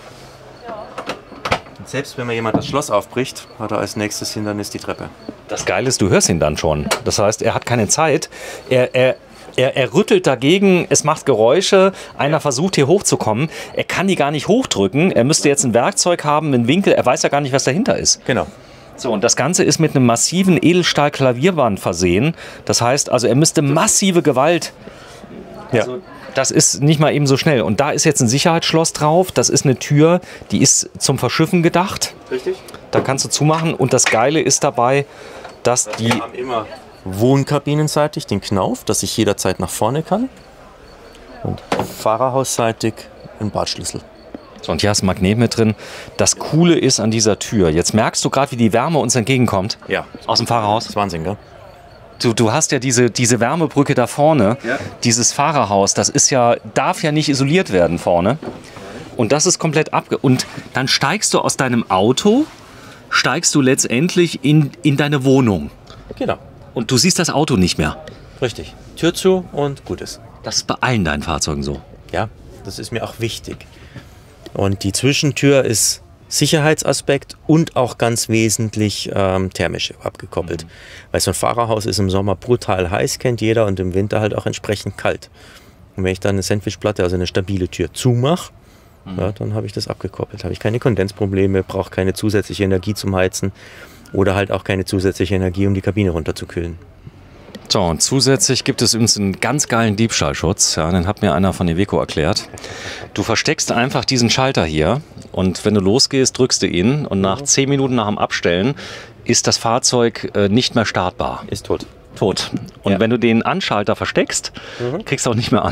Und selbst wenn mir jemand das Schloss aufbricht, hat er als nächstes Hindernis die Treppe. Das Geile ist, du hörst ihn dann schon. Das heißt, er hat keine Zeit. Er, er, er, er rüttelt dagegen, es macht Geräusche. Einer versucht hier hochzukommen. Er kann die gar nicht hochdrücken. Er müsste jetzt ein Werkzeug haben, einen Winkel. Er weiß ja gar nicht, was dahinter ist. Genau. So, und das Ganze ist mit einem massiven Edelstahl-Klavierband versehen. Das heißt, also er müsste massive Gewalt. Also, ja. Das ist nicht mal eben so schnell. Und da ist jetzt ein Sicherheitsschloss drauf. Das ist eine Tür, die ist zum Verschiffen gedacht. Richtig. Da kannst du zumachen. Und das Geile ist dabei, dass also die... Wir haben immer wohnkabinenseitig den Knauf, dass ich jederzeit nach vorne kann. Und fahrerhausseitig einen Badschlüssel. So, und hier hast du ein Magnet mit drin. Das Coole ist an dieser Tür, jetzt merkst du gerade, wie die Wärme uns entgegenkommt. Ja. Aus dem Fahrerhaus. Das ist Wahnsinn, gell? Du, du hast ja diese, diese Wärmebrücke da vorne, ja. Dieses Fahrerhaus, das ist ja, darf ja nicht isoliert werden vorne. Und das ist komplett abge... Und dann steigst du aus deinem Auto, steigst du letztendlich in, in deine Wohnung. Genau. Und du siehst das Auto nicht mehr. Richtig. Tür zu und gut ist. Das ist bei allen deinen Fahrzeugen so. Ja, das ist mir auch wichtig. Und die Zwischentür ist Sicherheitsaspekt und auch ganz wesentlich ähm, thermisch abgekoppelt. Mhm. Weil so ein Fahrerhaus ist im Sommer brutal heiß, kennt jeder, und im Winter halt auch entsprechend kalt. Und wenn ich dann eine Sandwichplatte, also eine stabile Tür zumache, mhm. ja, dann habe ich das abgekoppelt. Habe ich keine Kondensprobleme, brauche keine zusätzliche Energie zum Heizen oder halt auch keine zusätzliche Energie, um die Kabine runterzukühlen. So, und zusätzlich gibt es übrigens einen ganz geilen Diebstahlschutz. Ja, den hat mir einer von Iveco erklärt. Du versteckst einfach diesen Schalter hier und wenn du losgehst, drückst du ihn und nach zehn Minuten nach dem Abstellen ist das Fahrzeug äh, nicht mehr startbar. Ist tot. Tot. Und ja. wenn du den Anschalter versteckst, mhm. kriegst du auch nicht mehr an.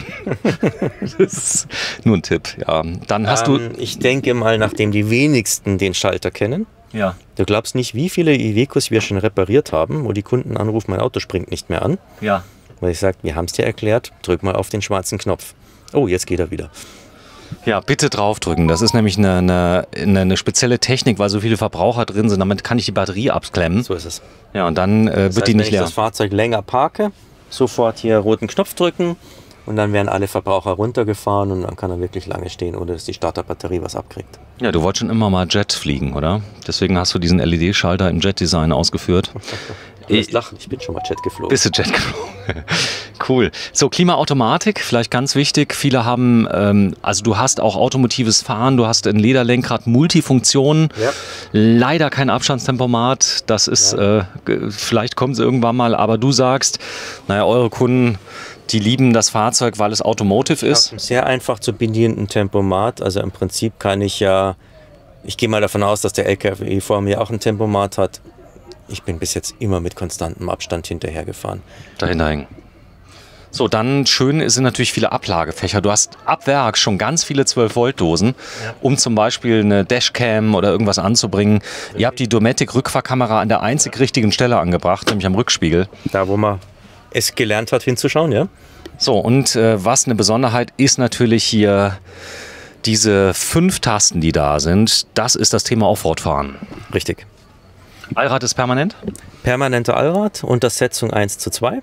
Das ist nur ein Tipp. Ja, dann hast ähm, du. Ich denke mal, nachdem die wenigsten den Schalter kennen. Ja. Du glaubst nicht, wie viele Ivecos wir schon repariert haben, wo die Kunden anrufen, mein Auto springt nicht mehr an. Ja. Weil ich sage, wir haben es dir erklärt, drück mal auf den schwarzen Knopf. Oh, jetzt geht er wieder. Ja, bitte draufdrücken. Das ist nämlich eine, eine, eine spezielle Technik, weil so viele Verbraucher drin sind. Damit kann ich die Batterie abklemmen. So ist es. Ja, und dann äh, das wird heißt, die nicht leer. leer. Wenn ich das Fahrzeug länger parke, sofort hier roten Knopf drücken und dann werden alle Verbraucher runtergefahren und dann kann er wirklich lange stehen, ohne dass die Starterbatterie was abkriegt. Ja, du wolltest schon immer mal Jet fliegen, oder? Deswegen hast du diesen L E D-Schalter im Jet-Design ausgeführt. Du wirst lachen, ich bin schon mal Jet geflogen. Bist du Jet geflogen? Cool. So, Klimaautomatik, vielleicht ganz wichtig. Viele haben, ähm, also du hast auch automotives Fahren, du hast ein Lederlenkrad, Multifunktionen. Ja. Leider kein Abstandstempomat. Das ist, ja. äh, vielleicht kommt es irgendwann mal, aber du sagst, naja, eure Kunden, die lieben das Fahrzeug, weil es Automotive ist. Ja, sehr einfach zu bedienenden Tempomat. Also im Prinzip kann ich ja, ich gehe mal davon aus, dass der L K W vor mir auch ein Tempomat hat. Ich bin bis jetzt immer mit konstantem Abstand hinterher gefahren. Dahinter hängen. So, dann schön sind natürlich viele Ablagefächer. Du hast ab Werk schon ganz viele zwölf Volt Dosen, ja. um zum Beispiel eine Dashcam oder irgendwas anzubringen. Okay. Ihr habt die Dometic Rückfahrkamera an der einzig richtigen Stelle angebracht, nämlich am Rückspiegel. Da, wo man es gelernt hat, hinzuschauen, ja. So, und äh, was eine Besonderheit ist natürlich hier diese fünf Tasten, die da sind. Das ist das Thema Offroad-Fahren. Richtig. Allrad ist permanent? Permanente Allrad, Untersetzung eins zu zwei.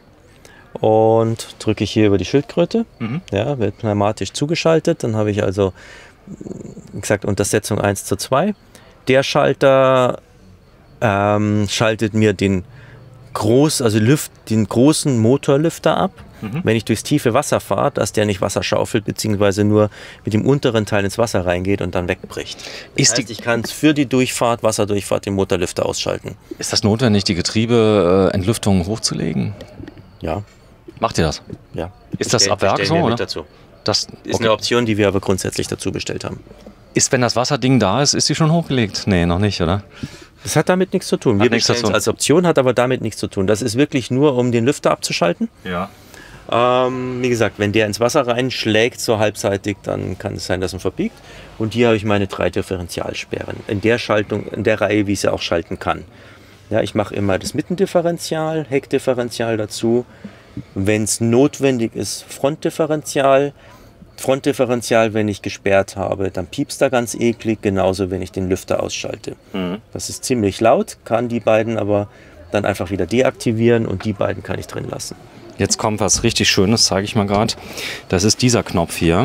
Und drücke ich hier über die Schildkröte. Mhm. Ja, wird pneumatisch zugeschaltet. Dann habe ich also, wie gesagt, Untersetzung eins zu zwei. Der Schalter ähm, schaltet mir den, groß, also Lüft, den großen Motorlüfter ab. Mhm. Wenn ich durchs tiefe Wasser fahre, dass der nicht Wasser schaufelt, beziehungsweise nur mit dem unteren Teil ins Wasser reingeht und dann wegbricht. Das ist heißt, ich kann für die Durchfahrt, Wasserdurchfahrt, den Motorlüfter ausschalten. Ist das notwendig, die Getriebeentlüftung hochzulegen? Ja. Macht ihr das? Ja. Ist das ab Werk so, oder? Dazu. Das ist okay. Eine Option, die wir aber grundsätzlich dazu bestellt haben. Ist, wenn das Wasserding da ist, ist die schon hochgelegt? Nee, noch nicht, oder? Das hat damit nichts zu tun. Wir bestellen es als Option, hat aber damit nichts zu tun. Das ist wirklich nur, um den Lüfter abzuschalten. Ja. Ähm, wie gesagt, wenn der ins Wasser reinschlägt, so halbseitig, dann kann es sein, dass er verbiegt. Und hier habe ich meine drei Differentialsperren. In der Schaltung, in der Reihe, wie ich sie auch schalten kann. Ja, ich mache immer das Mittendifferential, Heckdifferential dazu. Wenn es notwendig ist, Frontdifferential. Frontdifferential, wenn ich gesperrt habe, dann piepst er ganz eklig, genauso wenn ich den Lüfter ausschalte. Mhm. Das ist ziemlich laut, kann die beiden aber dann einfach wieder deaktivieren und die beiden kann ich drin lassen. Jetzt kommt was richtig Schönes, zeige ich mal gerade. Das ist dieser Knopf hier,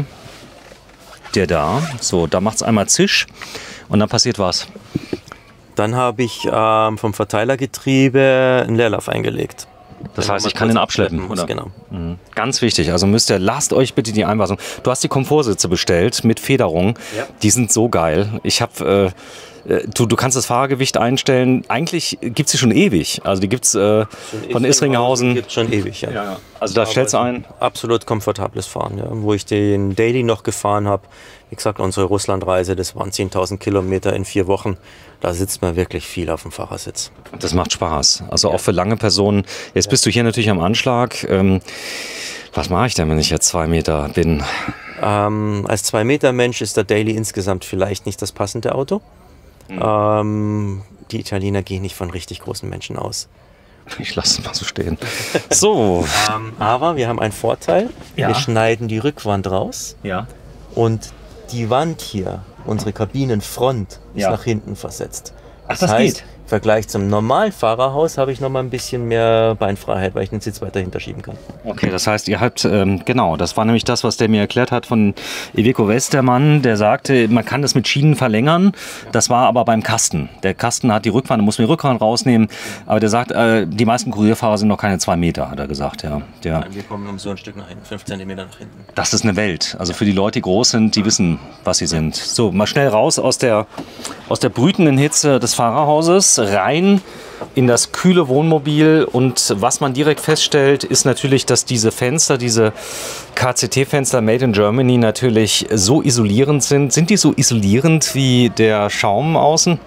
der da. So, da macht es einmal Zisch und dann passiert was. Dann habe ich ähm, vom Verteilergetriebe einen Leerlauf eingelegt. Das heißt, ich kann den abschleppen, oder? Genau. Mhm. Ganz wichtig, also müsst ihr, lasst euch bitte die Einweisung. Du hast die Komfortsitze bestellt mit Federung, ja. Die sind so geil. Ich habe, äh, du, du kannst das Fahrergewicht einstellen, eigentlich gibt es die schon ewig. Also die gibt es äh, von Isringhausen. Gibt es schon ewig, ja. ja, ja. Also da stellst du ein. Absolut komfortables Fahren, ja. Wo ich den Daily noch gefahren habe. Wie gesagt, unsere Russlandreise, das waren zehntausend Kilometer in vier Wochen. Da sitzt man wirklich viel auf dem Fahrersitz. Das macht Spaß. Also auch für lange Personen. Jetzt bist du hier natürlich am Anschlag. Ähm, was mache ich denn, wenn ich jetzt zwei Meter bin? Ähm, als zwei Meter Mensch ist der Daily insgesamt vielleicht nicht das passende Auto. Mhm. Ähm, die Italiener gehen nicht von richtig großen Menschen aus. Ich lasse es mal so stehen. So. ähm, aber wir haben einen Vorteil. Ja. Wir schneiden die Rückwand raus. Ja. Und die Wand hier, unsere Kabinenfront, ist ja. nach hinten versetzt. Ach, das heißt, geht. Im Vergleich zum normalen Fahrerhaus habe ich noch mal ein bisschen mehr Beinfreiheit, weil ich den Sitz weiter hinterschieben kann. Okay, das heißt, ihr habt, ähm, genau, das war nämlich das, was der mir erklärt hat von Iveco Westermann, der sagte, man kann das mit Schienen verlängern, das war aber beim Kasten. Der Kasten hat die Rückwand, da muss man die Rückwand rausnehmen, aber der sagt, äh, die meisten Kurierfahrer sind noch keine zwei Meter, hat er gesagt. Ja. Der, Nein, wir kommen um so ein Stück nach hinten, fünf Zentimeter nach hinten. Das ist eine Welt, also für die Leute, die groß sind, die wissen, was sie sind. So, mal schnell raus aus der, aus der brütenden Hitze des Fahrerhauses, rein in das kühle Wohnmobil, und was man direkt feststellt, ist natürlich, dass diese Fenster, diese K C T-Fenster Made in Germany natürlich so isolierend sind. Sind die so isolierend wie der Schaum außen?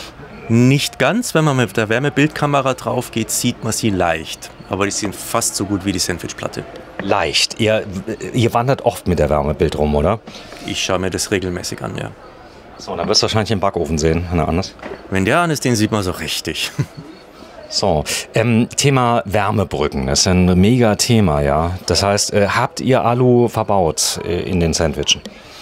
Nicht ganz, wenn man mit der Wärmebildkamera drauf geht, sieht man sie leicht, aber die sind fast so gut wie die Sandwichplatte. Leicht? Ihr, ihr wandert oft mit der Wärmebild rum, oder? Ich schaue mir das regelmäßig an, ja. So, dann wirst du wahrscheinlich den Backofen sehen, wenn er an ist. Wenn der an ist, den sieht man so richtig. So, ähm, Thema Wärmebrücken, das ist ein mega Thema, ja. Das heißt, äh, habt ihr Alu verbaut äh, in den Sandwichen?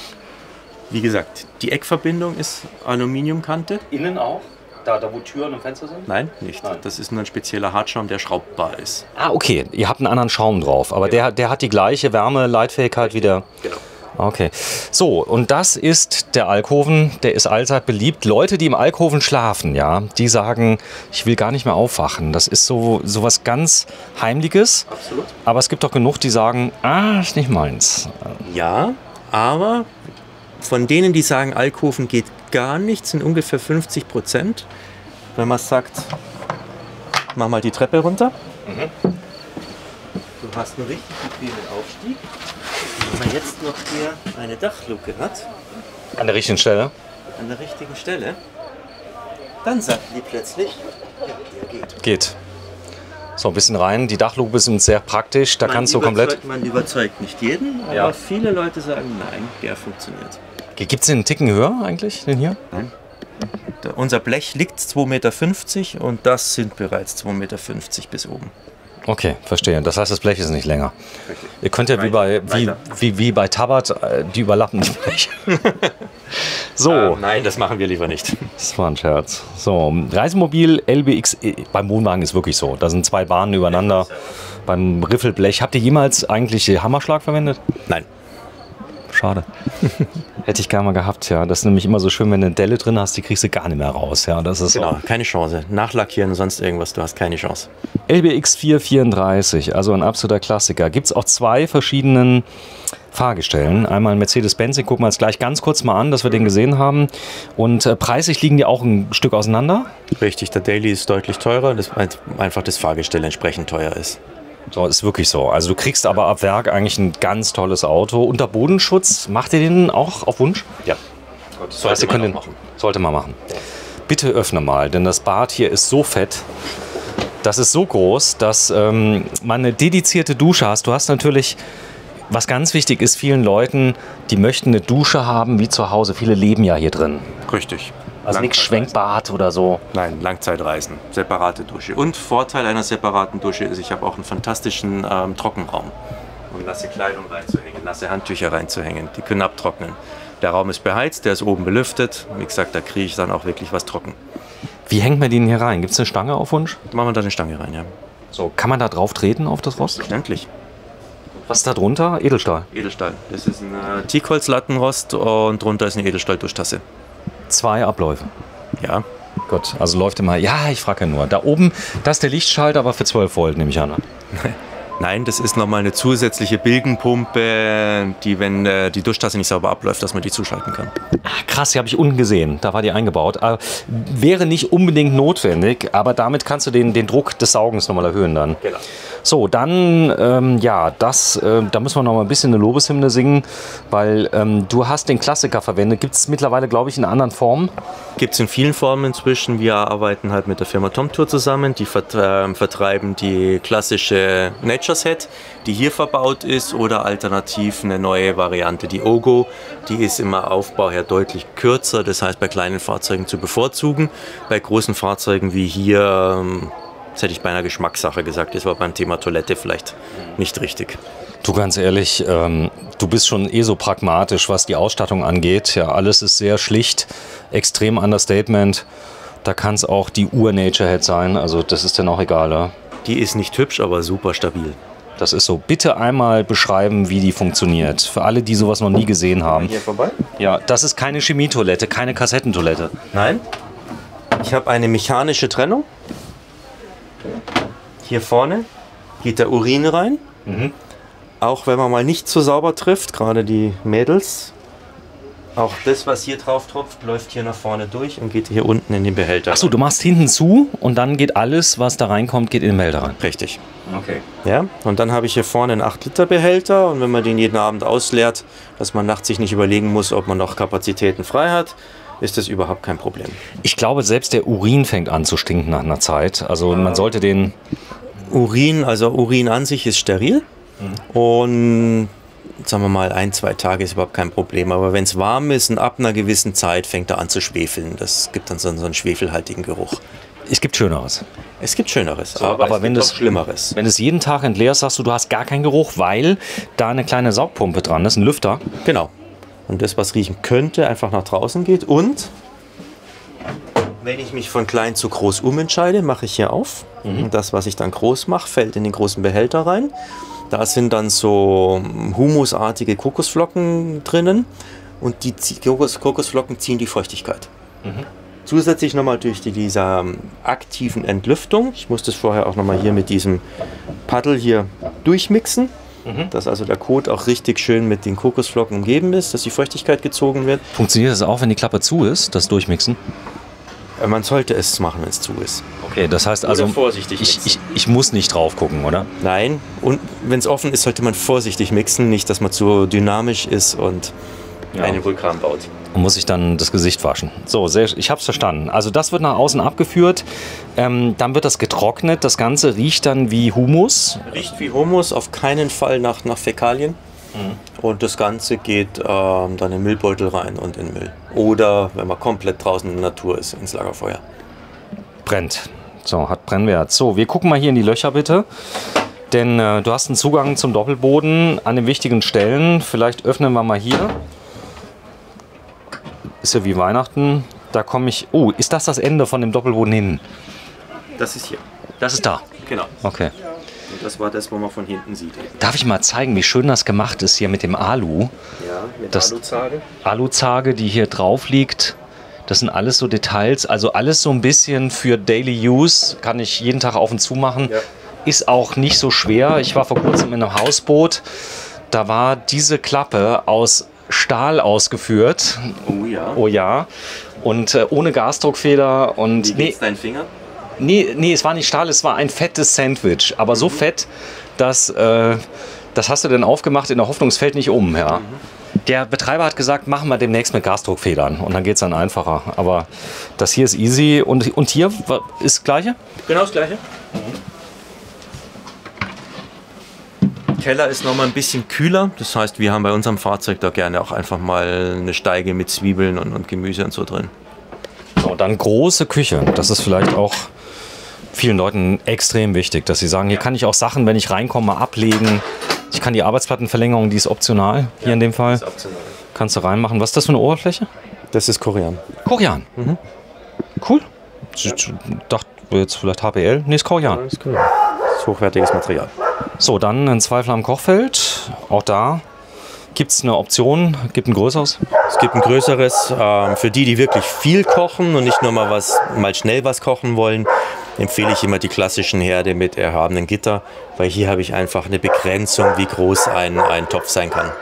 Wie gesagt, die Eckverbindung ist Aluminiumkante. Innen auch? Da, da wo Türen und Fenster sind? Nein, nicht. Nein. Das ist nur ein spezieller Hartschaum, der schraubbar ist. Ah, okay. Ihr habt einen anderen Schaum drauf, aber ja. der, der hat die gleiche Wärmeleitfähigkeit wie der... Genau. Okay. So, und das ist der Alkoven, der ist allzeit beliebt. Leute, die im Alkoven schlafen, ja, die sagen, ich will gar nicht mehr aufwachen. Das ist so, so was ganz Heimliches. Absolut. Aber es gibt doch genug, die sagen, ah, ist nicht meins. Ja, aber von denen, die sagen, Alkoven geht gar nicht, sind ungefähr fünfzig Prozent. Wenn man sagt, mach mal die Treppe runter. Mhm. Du hast einen richtig bequemen Aufstieg. Wenn man jetzt noch hier eine Dachluke hat, an der richtigen Stelle, an der richtigen Stelle, dann sagt die plötzlich, ja, der geht. Geht. So, ein bisschen rein. Die Dachluke ist sehr praktisch. Da man kannst du komplett. Man überzeugt nicht jeden, aber ja. viele Leute sagen, nein, der funktioniert. Gibt es den einen Ticken höher eigentlich, den hier? Nein. Da, unser Blech liegt zwei Meter fünfzig und das sind bereits zwei Meter fünfzig bis oben. Okay, verstehe. Das heißt, das Blech ist nicht länger. Richtig. Ihr könnt ja wie bei, wie, wie, wie bei Tabat, die überlappen das Blech. So. Ähm, nein, das machen wir lieber nicht. Das war ein Scherz. So, Reisemobil L B X, beim Wohnwagen ist wirklich so. Da sind zwei Bahnen übereinander. Beim Riffelblech. Habt ihr jemals eigentlich Hammerschlag verwendet? Nein. Schade. Hätte ich gerne mal gehabt, ja. Das ist nämlich immer so schön, wenn du eine Delle drin hast, die kriegst du gar nicht mehr raus. Ja, das ist genau, so. Keine Chance. Nachlackieren, sonst irgendwas, du hast keine Chance. L B X vier vierunddreißig, also ein absoluter Klassiker. Gibt es auch zwei verschiedenen Fahrgestellen. Einmal ein Mercedes-Benz, den gucken wir uns gleich ganz kurz mal an, dass wir den gesehen haben. Und äh, preislich liegen die auch ein Stück auseinander? Richtig, der Daily ist deutlich teurer, das einfach das Fahrgestell entsprechend teuer ist. So, ist wirklich so. Also du kriegst aber ab Werk eigentlich ein ganz tolles Auto. Unter Bodenschutz, macht ihr den auch auf Wunsch? Ja. Das heißt, ihr könnt den, sollte man machen. Bitte öffne mal, denn das Bad hier ist so fett. Das ist so groß, dass ähm, man eine dedizierte Dusche hast. Du hast natürlich, was ganz wichtig ist, vielen Leuten, die möchten eine Dusche haben wie zu Hause. Viele leben ja hier drin. Richtig. Also nichts Schwenkbad oder so. Nein, Langzeitreisen, separate Dusche. Und Vorteil einer separaten Dusche ist, ich habe auch einen fantastischen ähm, Trockenraum. Um nasse Kleidung reinzuhängen, nasse Handtücher reinzuhängen. Die können abtrocknen. Der Raum ist beheizt, der ist oben belüftet. Wie gesagt, da kriege ich dann auch wirklich was trocken. Wie hängt man den hier rein? Gibt es eine Stange auf Wunsch? Da machen wir da eine Stange rein, ja. So, kann man da drauf treten auf das Rost? Selbstverständlich. Was ist da drunter? Edelstahl? Edelstahl. Das ist ein äh, Teakholzlattenrost und drunter ist eine Edelstahl-Duschtasse. Zwei Abläufe. Ja. Gut, also läuft immer. Ja, ich frage ja nur. Da oben, das ist der Lichtschalter, aber für zwölf Volt nehme ich an. Nein, das ist nochmal eine zusätzliche Bilgenpumpe, die, wenn äh, die Duschtasse nicht sauber abläuft, dass man die zuschalten kann. Ach, krass, die habe ich unten gesehen. Da war die eingebaut. Äh, wäre nicht unbedingt notwendig, aber damit kannst du den, den Druck des Saugens nochmal erhöhen dann. Genau. So, dann, ähm, ja, das, äh, da müssen wir noch mal ein bisschen eine Lobeshymne singen, weil ähm, du hast den Klassiker verwendet. Gibt es mittlerweile, glaube ich, in anderen Formen? Gibt es in vielen Formen inzwischen. Wir arbeiten halt mit der Firma Tomtour zusammen. Die vertre- vertreiben die klassische Nature Set, die hier verbaut ist, oder alternativ eine neue Variante, die Ogo. Die ist im Aufbau her deutlich kürzer, das heißt bei kleinen Fahrzeugen zu bevorzugen. Bei großen Fahrzeugen wie hier, ähm, das hätte ich beinahe Geschmackssache gesagt, das war beim Thema Toilette vielleicht nicht richtig. Du, ganz ehrlich, ähm, du bist schon eh so pragmatisch, was die Ausstattung angeht. Ja, alles ist sehr schlicht, extrem Understatement. Da kann es auch die Ur-Nature-Head sein, also das ist dann auch egal. Ja? Die ist nicht hübsch, aber super stabil. Das ist so. Bitte einmal beschreiben, wie die funktioniert. Für alle, die sowas noch nie gesehen haben. Hier vorbei? Ja, das ist keine Chemietoilette, keine Kassettentoilette. Nein. Ich habe eine mechanische Trennung. Hier vorne geht der Urin rein. Mhm. Auch wenn man mal nicht so sauber trifft, gerade die Mädels. Auch das, was hier drauf tropft, läuft hier nach vorne durch und geht hier unten in den Behälter. Achso, du machst hinten zu und dann geht alles, was da reinkommt, geht in den Behälter rein. Richtig. Okay. Ja, und dann habe ich hier vorne einen acht Liter Behälter und wenn man den jeden Abend ausleert, dass man nachts sich nicht überlegen muss, ob man noch Kapazitäten frei hat, ist das überhaupt kein Problem. Ich glaube, selbst der Urin fängt an zu stinken nach einer Zeit. Also man sollte den... Urin, also Urin an sich ist steril mhm. und sagen wir mal ein, zwei Tage ist überhaupt kein Problem. Aber wenn es warm ist und ab einer gewissen Zeit fängt er an zu schwefeln. Das gibt dann so, so einen schwefelhaltigen Geruch. Es gibt Schöneres. Es gibt Schöneres, so, aber, aber es wenn gibt das, auch Schlimmeres. Wenn du es jeden Tag entleerst, sagst du, du hast gar keinen Geruch, weil da eine kleine Saugpumpe dran ist, ein Lüfter. Genau. Und das, was riechen könnte, einfach nach draußen geht. Und wenn ich mich von klein zu groß umentscheide, mache ich hier auf. Mhm. Und das, was ich dann groß mache, fällt in den großen Behälter rein. Da sind dann so humusartige Kokosflocken drinnen. Und die Kokos Kokosflocken ziehen die Feuchtigkeit. Mhm. Zusätzlich nochmal durch die, dieser aktiven Entlüftung. Ich muss das vorher auch nochmal hier mit diesem Paddel hier durchmixen. Mhm. Dass also der Kot auch richtig schön mit den Kokosflocken umgeben ist, dass die Feuchtigkeit gezogen wird. Funktioniert das auch, wenn die Klappe zu ist, das Durchmixen? Man sollte es machen, wenn es zu ist. Okay, das heißt also, vorsichtig ich, ich, ich muss nicht drauf gucken, oder? Nein, und wenn es offen ist, sollte man vorsichtig mixen, nicht, dass man zu dynamisch ist und ja. einen Vulkan baut. Und muss ich dann das Gesicht waschen. So, sehr, ich habe es verstanden. Also das wird nach außen abgeführt, ähm, dann wird das getrocknet, das Ganze riecht dann wie Humus. Riecht wie Humus, auf keinen Fall nach, nach Fäkalien. Mhm. Und das Ganze geht ähm, dann in den Müllbeutel rein und in den Müll. Oder, wenn man komplett draußen in der Natur ist, ins Lagerfeuer. Brennt. So, hat Brennwert. So, wir gucken mal hier in die Löcher bitte. Denn äh, du hast einen Zugang zum Doppelboden an den wichtigen Stellen. Vielleicht öffnen wir mal hier. Ist ja wie Weihnachten. Da komme ich... Oh, ist das das Ende von dem Doppelboden hinten? Das ist hier. Das ist da? Genau. Okay. Und das war das, was man von hinten sieht. Darf ich mal zeigen, wie schön das gemacht ist hier mit dem Alu? Ja, mit das Aluzarge. Aluzarge, die hier drauf liegt. Das sind alles so Details. Also alles so ein bisschen für Daily Use. Kann ich jeden Tag auf und zu machen. Ja. Ist auch nicht so schwer. Ich war vor kurzem in einem Hausboot. Da war diese Klappe aus Stahl ausgeführt. Oh ja. Oh ja. Und äh, ohne Gasdruckfeder. Und Wie geht's dein Finger? Nee, nee, es war nicht Stahl, es war ein fettes Sandwich. Aber mhm. so fett, dass äh, das hast du dann aufgemacht in der Hoffnung, es fällt nicht um. Ja. Mhm. Der Betreiber hat gesagt, machen wir demnächst mit Gasdruckfedern und dann geht es dann einfacher. Aber das hier ist easy. Und, und hier ist das Gleiche? Genau das Gleiche. Keller ist noch mal ein bisschen kühler. Das heißt, wir haben bei unserem Fahrzeug da gerne auch einfach mal eine Steige mit Zwiebeln und, und Gemüse und so drin. So, dann große Küche. Das ist vielleicht auch vielen Leuten extrem wichtig, dass sie sagen, hier kann ich auch Sachen, wenn ich reinkomme, ablegen. Ich kann die Arbeitsplattenverlängerung, die ist optional hier ja, in dem Fall. Ist optional. Kannst du reinmachen. Was ist das für eine Oberfläche? Das ist Korian. Korian? Mhm. Cool. Ich dachte jetzt vielleicht H P L. Nee, ist Korian. Ja, ist Korian. Das ist hochwertiges Material. So, dann ein Zweifel Kochfeld. Auch da gibt es eine Option, gibt ein größeres? Es gibt ein größeres. Äh, für die, die wirklich viel kochen und nicht nur mal, was, mal schnell was kochen wollen, empfehle ich immer die klassischen Herde mit erhabenen Gitter, weil hier habe ich einfach eine Begrenzung, wie groß ein, ein Topf sein kann.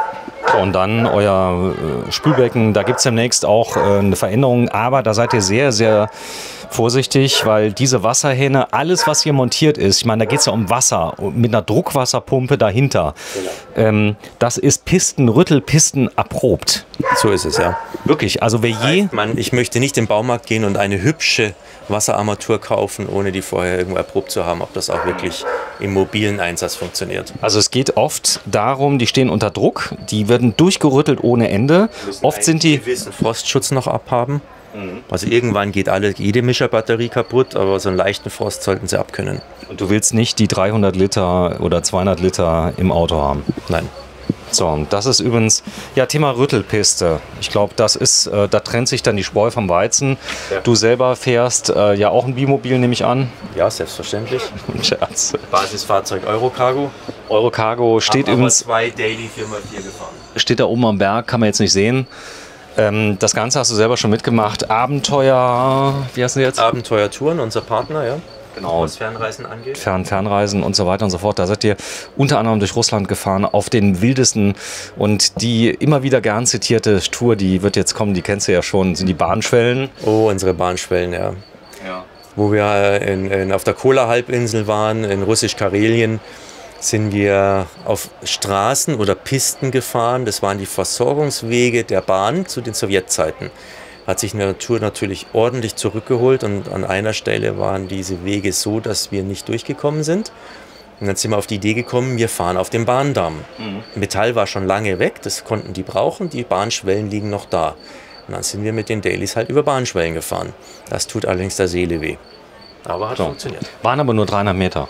Und dann euer äh, Spülbecken, da gibt es demnächst auch äh, eine Veränderung, aber da seid ihr sehr, sehr vorsichtig, weil diese Wasserhähne, alles was hier montiert ist, ich meine, da geht es ja um Wasser mit einer Druckwasserpumpe dahinter, genau. ähm, das ist Pisten, Rüttelpisten erprobt. So ist es, ja. Wirklich, also wer je... Man, ich möchte nicht im Baumarkt gehen und eine hübsche Wasserarmatur kaufen, ohne die vorher irgendwo erprobt zu haben, ob das auch wirklich im mobilen Einsatz funktioniert. Also es geht oft darum, die stehen unter Druck, die werden durchgerüttelt ohne Ende. Oft sind die... einen gewissen Frostschutz noch abhaben. Also irgendwann geht alle, jede Mischerbatterie kaputt, aber so einen leichten Frost sollten sie abkönnen. Und du willst nicht die dreihundert Liter oder zweihundert Liter im Auto haben? Nein. So, und das ist übrigens, ja, Thema Rüttelpiste. Ich glaube, das ist, äh, da trennt sich dann die Spreu vom Weizen. Ja. Du selber fährst äh, ja auch ein Bimobil, nehme ich an. Ja, selbstverständlich. Scherz. Basisfahrzeug Eurocargo. Eurocargo steht Haben übrigens... zwei Daily vier mal vier gefahren. Steht da oben am Berg, kann man jetzt nicht sehen. Ähm, das Ganze hast du selber schon mitgemacht. Abenteuer, wie heißt du jetzt? Abenteuertouren, unser Partner, ja. Genau. Was Fernreisen angeht. Fern, Fernreisen und so weiter und so fort. Da seid ihr unter anderem durch Russland gefahren, auf den wildesten und die immer wieder gern zitierte Tour, die wird jetzt kommen, die kennst du ja schon, sind die Bahnschwellen. Oh, unsere Bahnschwellen, ja. ja. Wo wir in, in, auf der Kola-Halbinsel waren, in Russisch-Karelien, sind wir auf Straßen oder Pisten gefahren. Das waren die Versorgungswege der Bahn zu den Sowjetzeiten. Hat sich die Natur natürlich ordentlich zurückgeholt und an einer Stelle waren diese Wege so, dass wir nicht durchgekommen sind. Und dann sind wir auf die Idee gekommen, wir fahren auf dem Bahndamm. Mhm. Metall war schon lange weg, das konnten die brauchen, die Bahnschwellen liegen noch da. Und dann sind wir mit den Dailies halt über Bahnschwellen gefahren. Das tut allerdings der Seele weh. Aber hat so. funktioniert. Waren aber nur dreihundert Meter?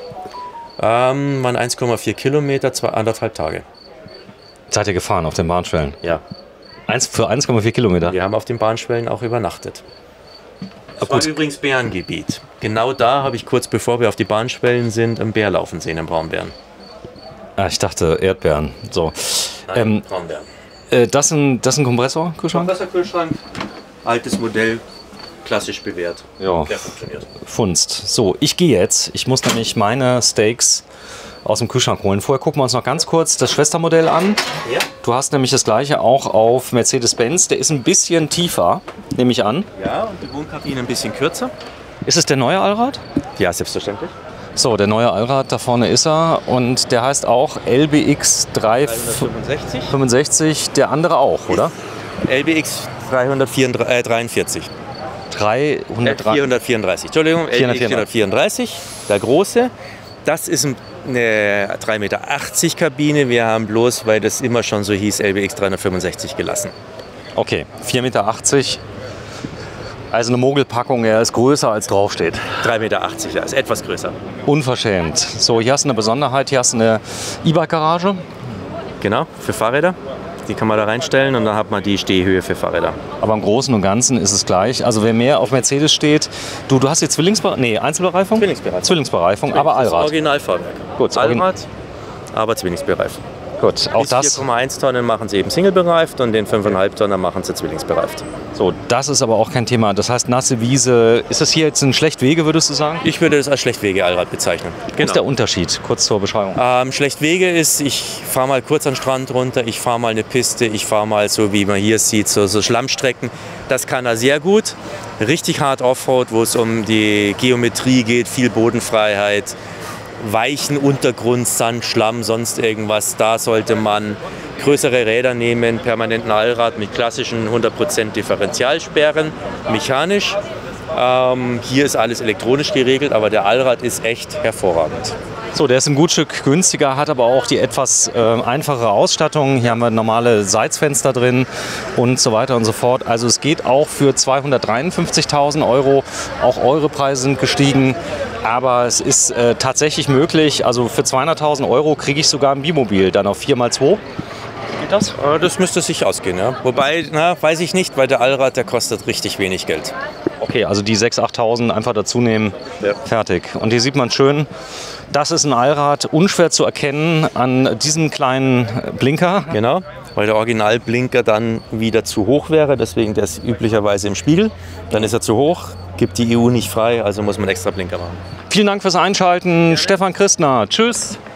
Ähm, waren eins Komma vier Kilometer, zwei, anderthalb Tage. Seid ihr gefahren auf den Bahnschwellen? Ja. Eins, für eins Komma vier Kilometer? Wir haben auf den Bahnschwellen auch übernachtet. Das war übrigens Bärengebiet. Genau da habe ich kurz bevor wir auf die Bahnschwellen sind, einen Bär laufen sehen, einen Braunbären. Ah, ich dachte Erdbeeren. So. Nein, ähm, Braunbären. Äh, das ist ein, das ist ein Kompressor, Kühlschrank? Kompressorkühlschrank, altes Modell, klassisch bewährt. Ja, der funktioniert. Funst. So, ich gehe jetzt. Ich muss nämlich meine Steaks aus dem Kühlschrank holen. Vorher gucken wir uns noch ganz kurz das Schwestermodell an. Ja. Du hast nämlich das gleiche auch auf Mercedes-Benz. Der ist ein bisschen tiefer, nehme ich an. Ja, und die Wohnkabine ein bisschen kürzer. Ist es der neue Allrad? Ja, selbstverständlich. So, der neue Allrad, da vorne ist er. Und der heißt auch L B X dreihundertfünfundsechzig. Der andere auch, oder? L B X dreihundertdreiundvierzig. vierhundertvierunddreißig. Entschuldigung, L B X vierhundertvierunddreißig, der große. Das ist eine drei Meter achtzig Kabine. Wir haben bloß, weil das immer schon so hieß, L B X dreihundertfünfundsechzig gelassen. Okay, vier Meter achtzig. Also eine Mogelpackung, er ist größer als draufsteht. drei Meter achtzig, ja, ist etwas größer. Unverschämt. So, hier hast du eine Besonderheit, hier hast du eine E-Bike-Garage. Genau, für Fahrräder. Die kann man da reinstellen und dann hat man die Stehhöhe für Fahrräder. Aber im Großen und Ganzen ist es gleich. Also wer mehr auf Mercedes steht, du, du hast hier Zwillingsbereifung? Nee, Einzelbereifung? Zwillingsbereifung. Zwillingsbereifung, aber Allrad. Originalfahrwerk. Gut, Allrad, aber Zwillingsbereifung. Gut, auch Bis das. vier Komma eins Tonnen machen sie eben Single-bereift und den fünf Komma fünf Tonner machen sie Zwillingsbereift. So, das ist aber auch kein Thema. Das heißt, nasse Wiese. Ist das hier jetzt ein Schlechtwege, würdest du sagen? Ich würde das als Schlechtwege-Allrad bezeichnen. Genau. Was ist der Unterschied? Kurz zur Beschreibung. Ähm, Schlechtwege ist, ich fahre mal kurz an den Strand runter, ich fahre mal eine Piste, ich fahre mal so, wie man hier sieht, so, so Schlammstrecken. Das kann er sehr gut. Richtig hart Offroad, wo es um die Geometrie geht, viel Bodenfreiheit. weichen Untergrund, Sand, Schlamm, sonst irgendwas, da sollte man größere Räder nehmen, permanenten Allrad mit klassischen hundert Prozent Differentialsperren, mechanisch. Ähm, hier ist alles elektronisch geregelt, aber der Allrad ist echt hervorragend. So, der ist ein gut Stück günstiger, hat aber auch die etwas äh, einfachere Ausstattung. Hier haben wir normale Seitsfenster drin und so weiter und so fort. Also es geht auch für zweihundertdreiundfünfzigtausend Euro. Auch eure Preise sind gestiegen. Aber es ist äh, tatsächlich möglich. Also für zweihunderttausend Euro kriege ich sogar ein Bimobil, dann auf vier mal zwei. Geht das? Äh, das müsste sich ausgehen, ja. Wobei, na, weiß ich nicht, weil der Allrad, der kostet richtig wenig Geld. Okay, also die sechstausend, achttausend einfach dazu nehmen, ja. Fertig. Und hier sieht man schön, das ist ein Allrad, unschwer zu erkennen an diesem kleinen Blinker. Genau, weil der Originalblinker dann wieder zu hoch wäre, deswegen der ist üblicherweise im Spiegel. Dann ist er zu hoch, gibt die E U nicht frei, also muss man extra Blinker machen. Vielen Dank fürs Einschalten, Stefan Christner. Tschüss.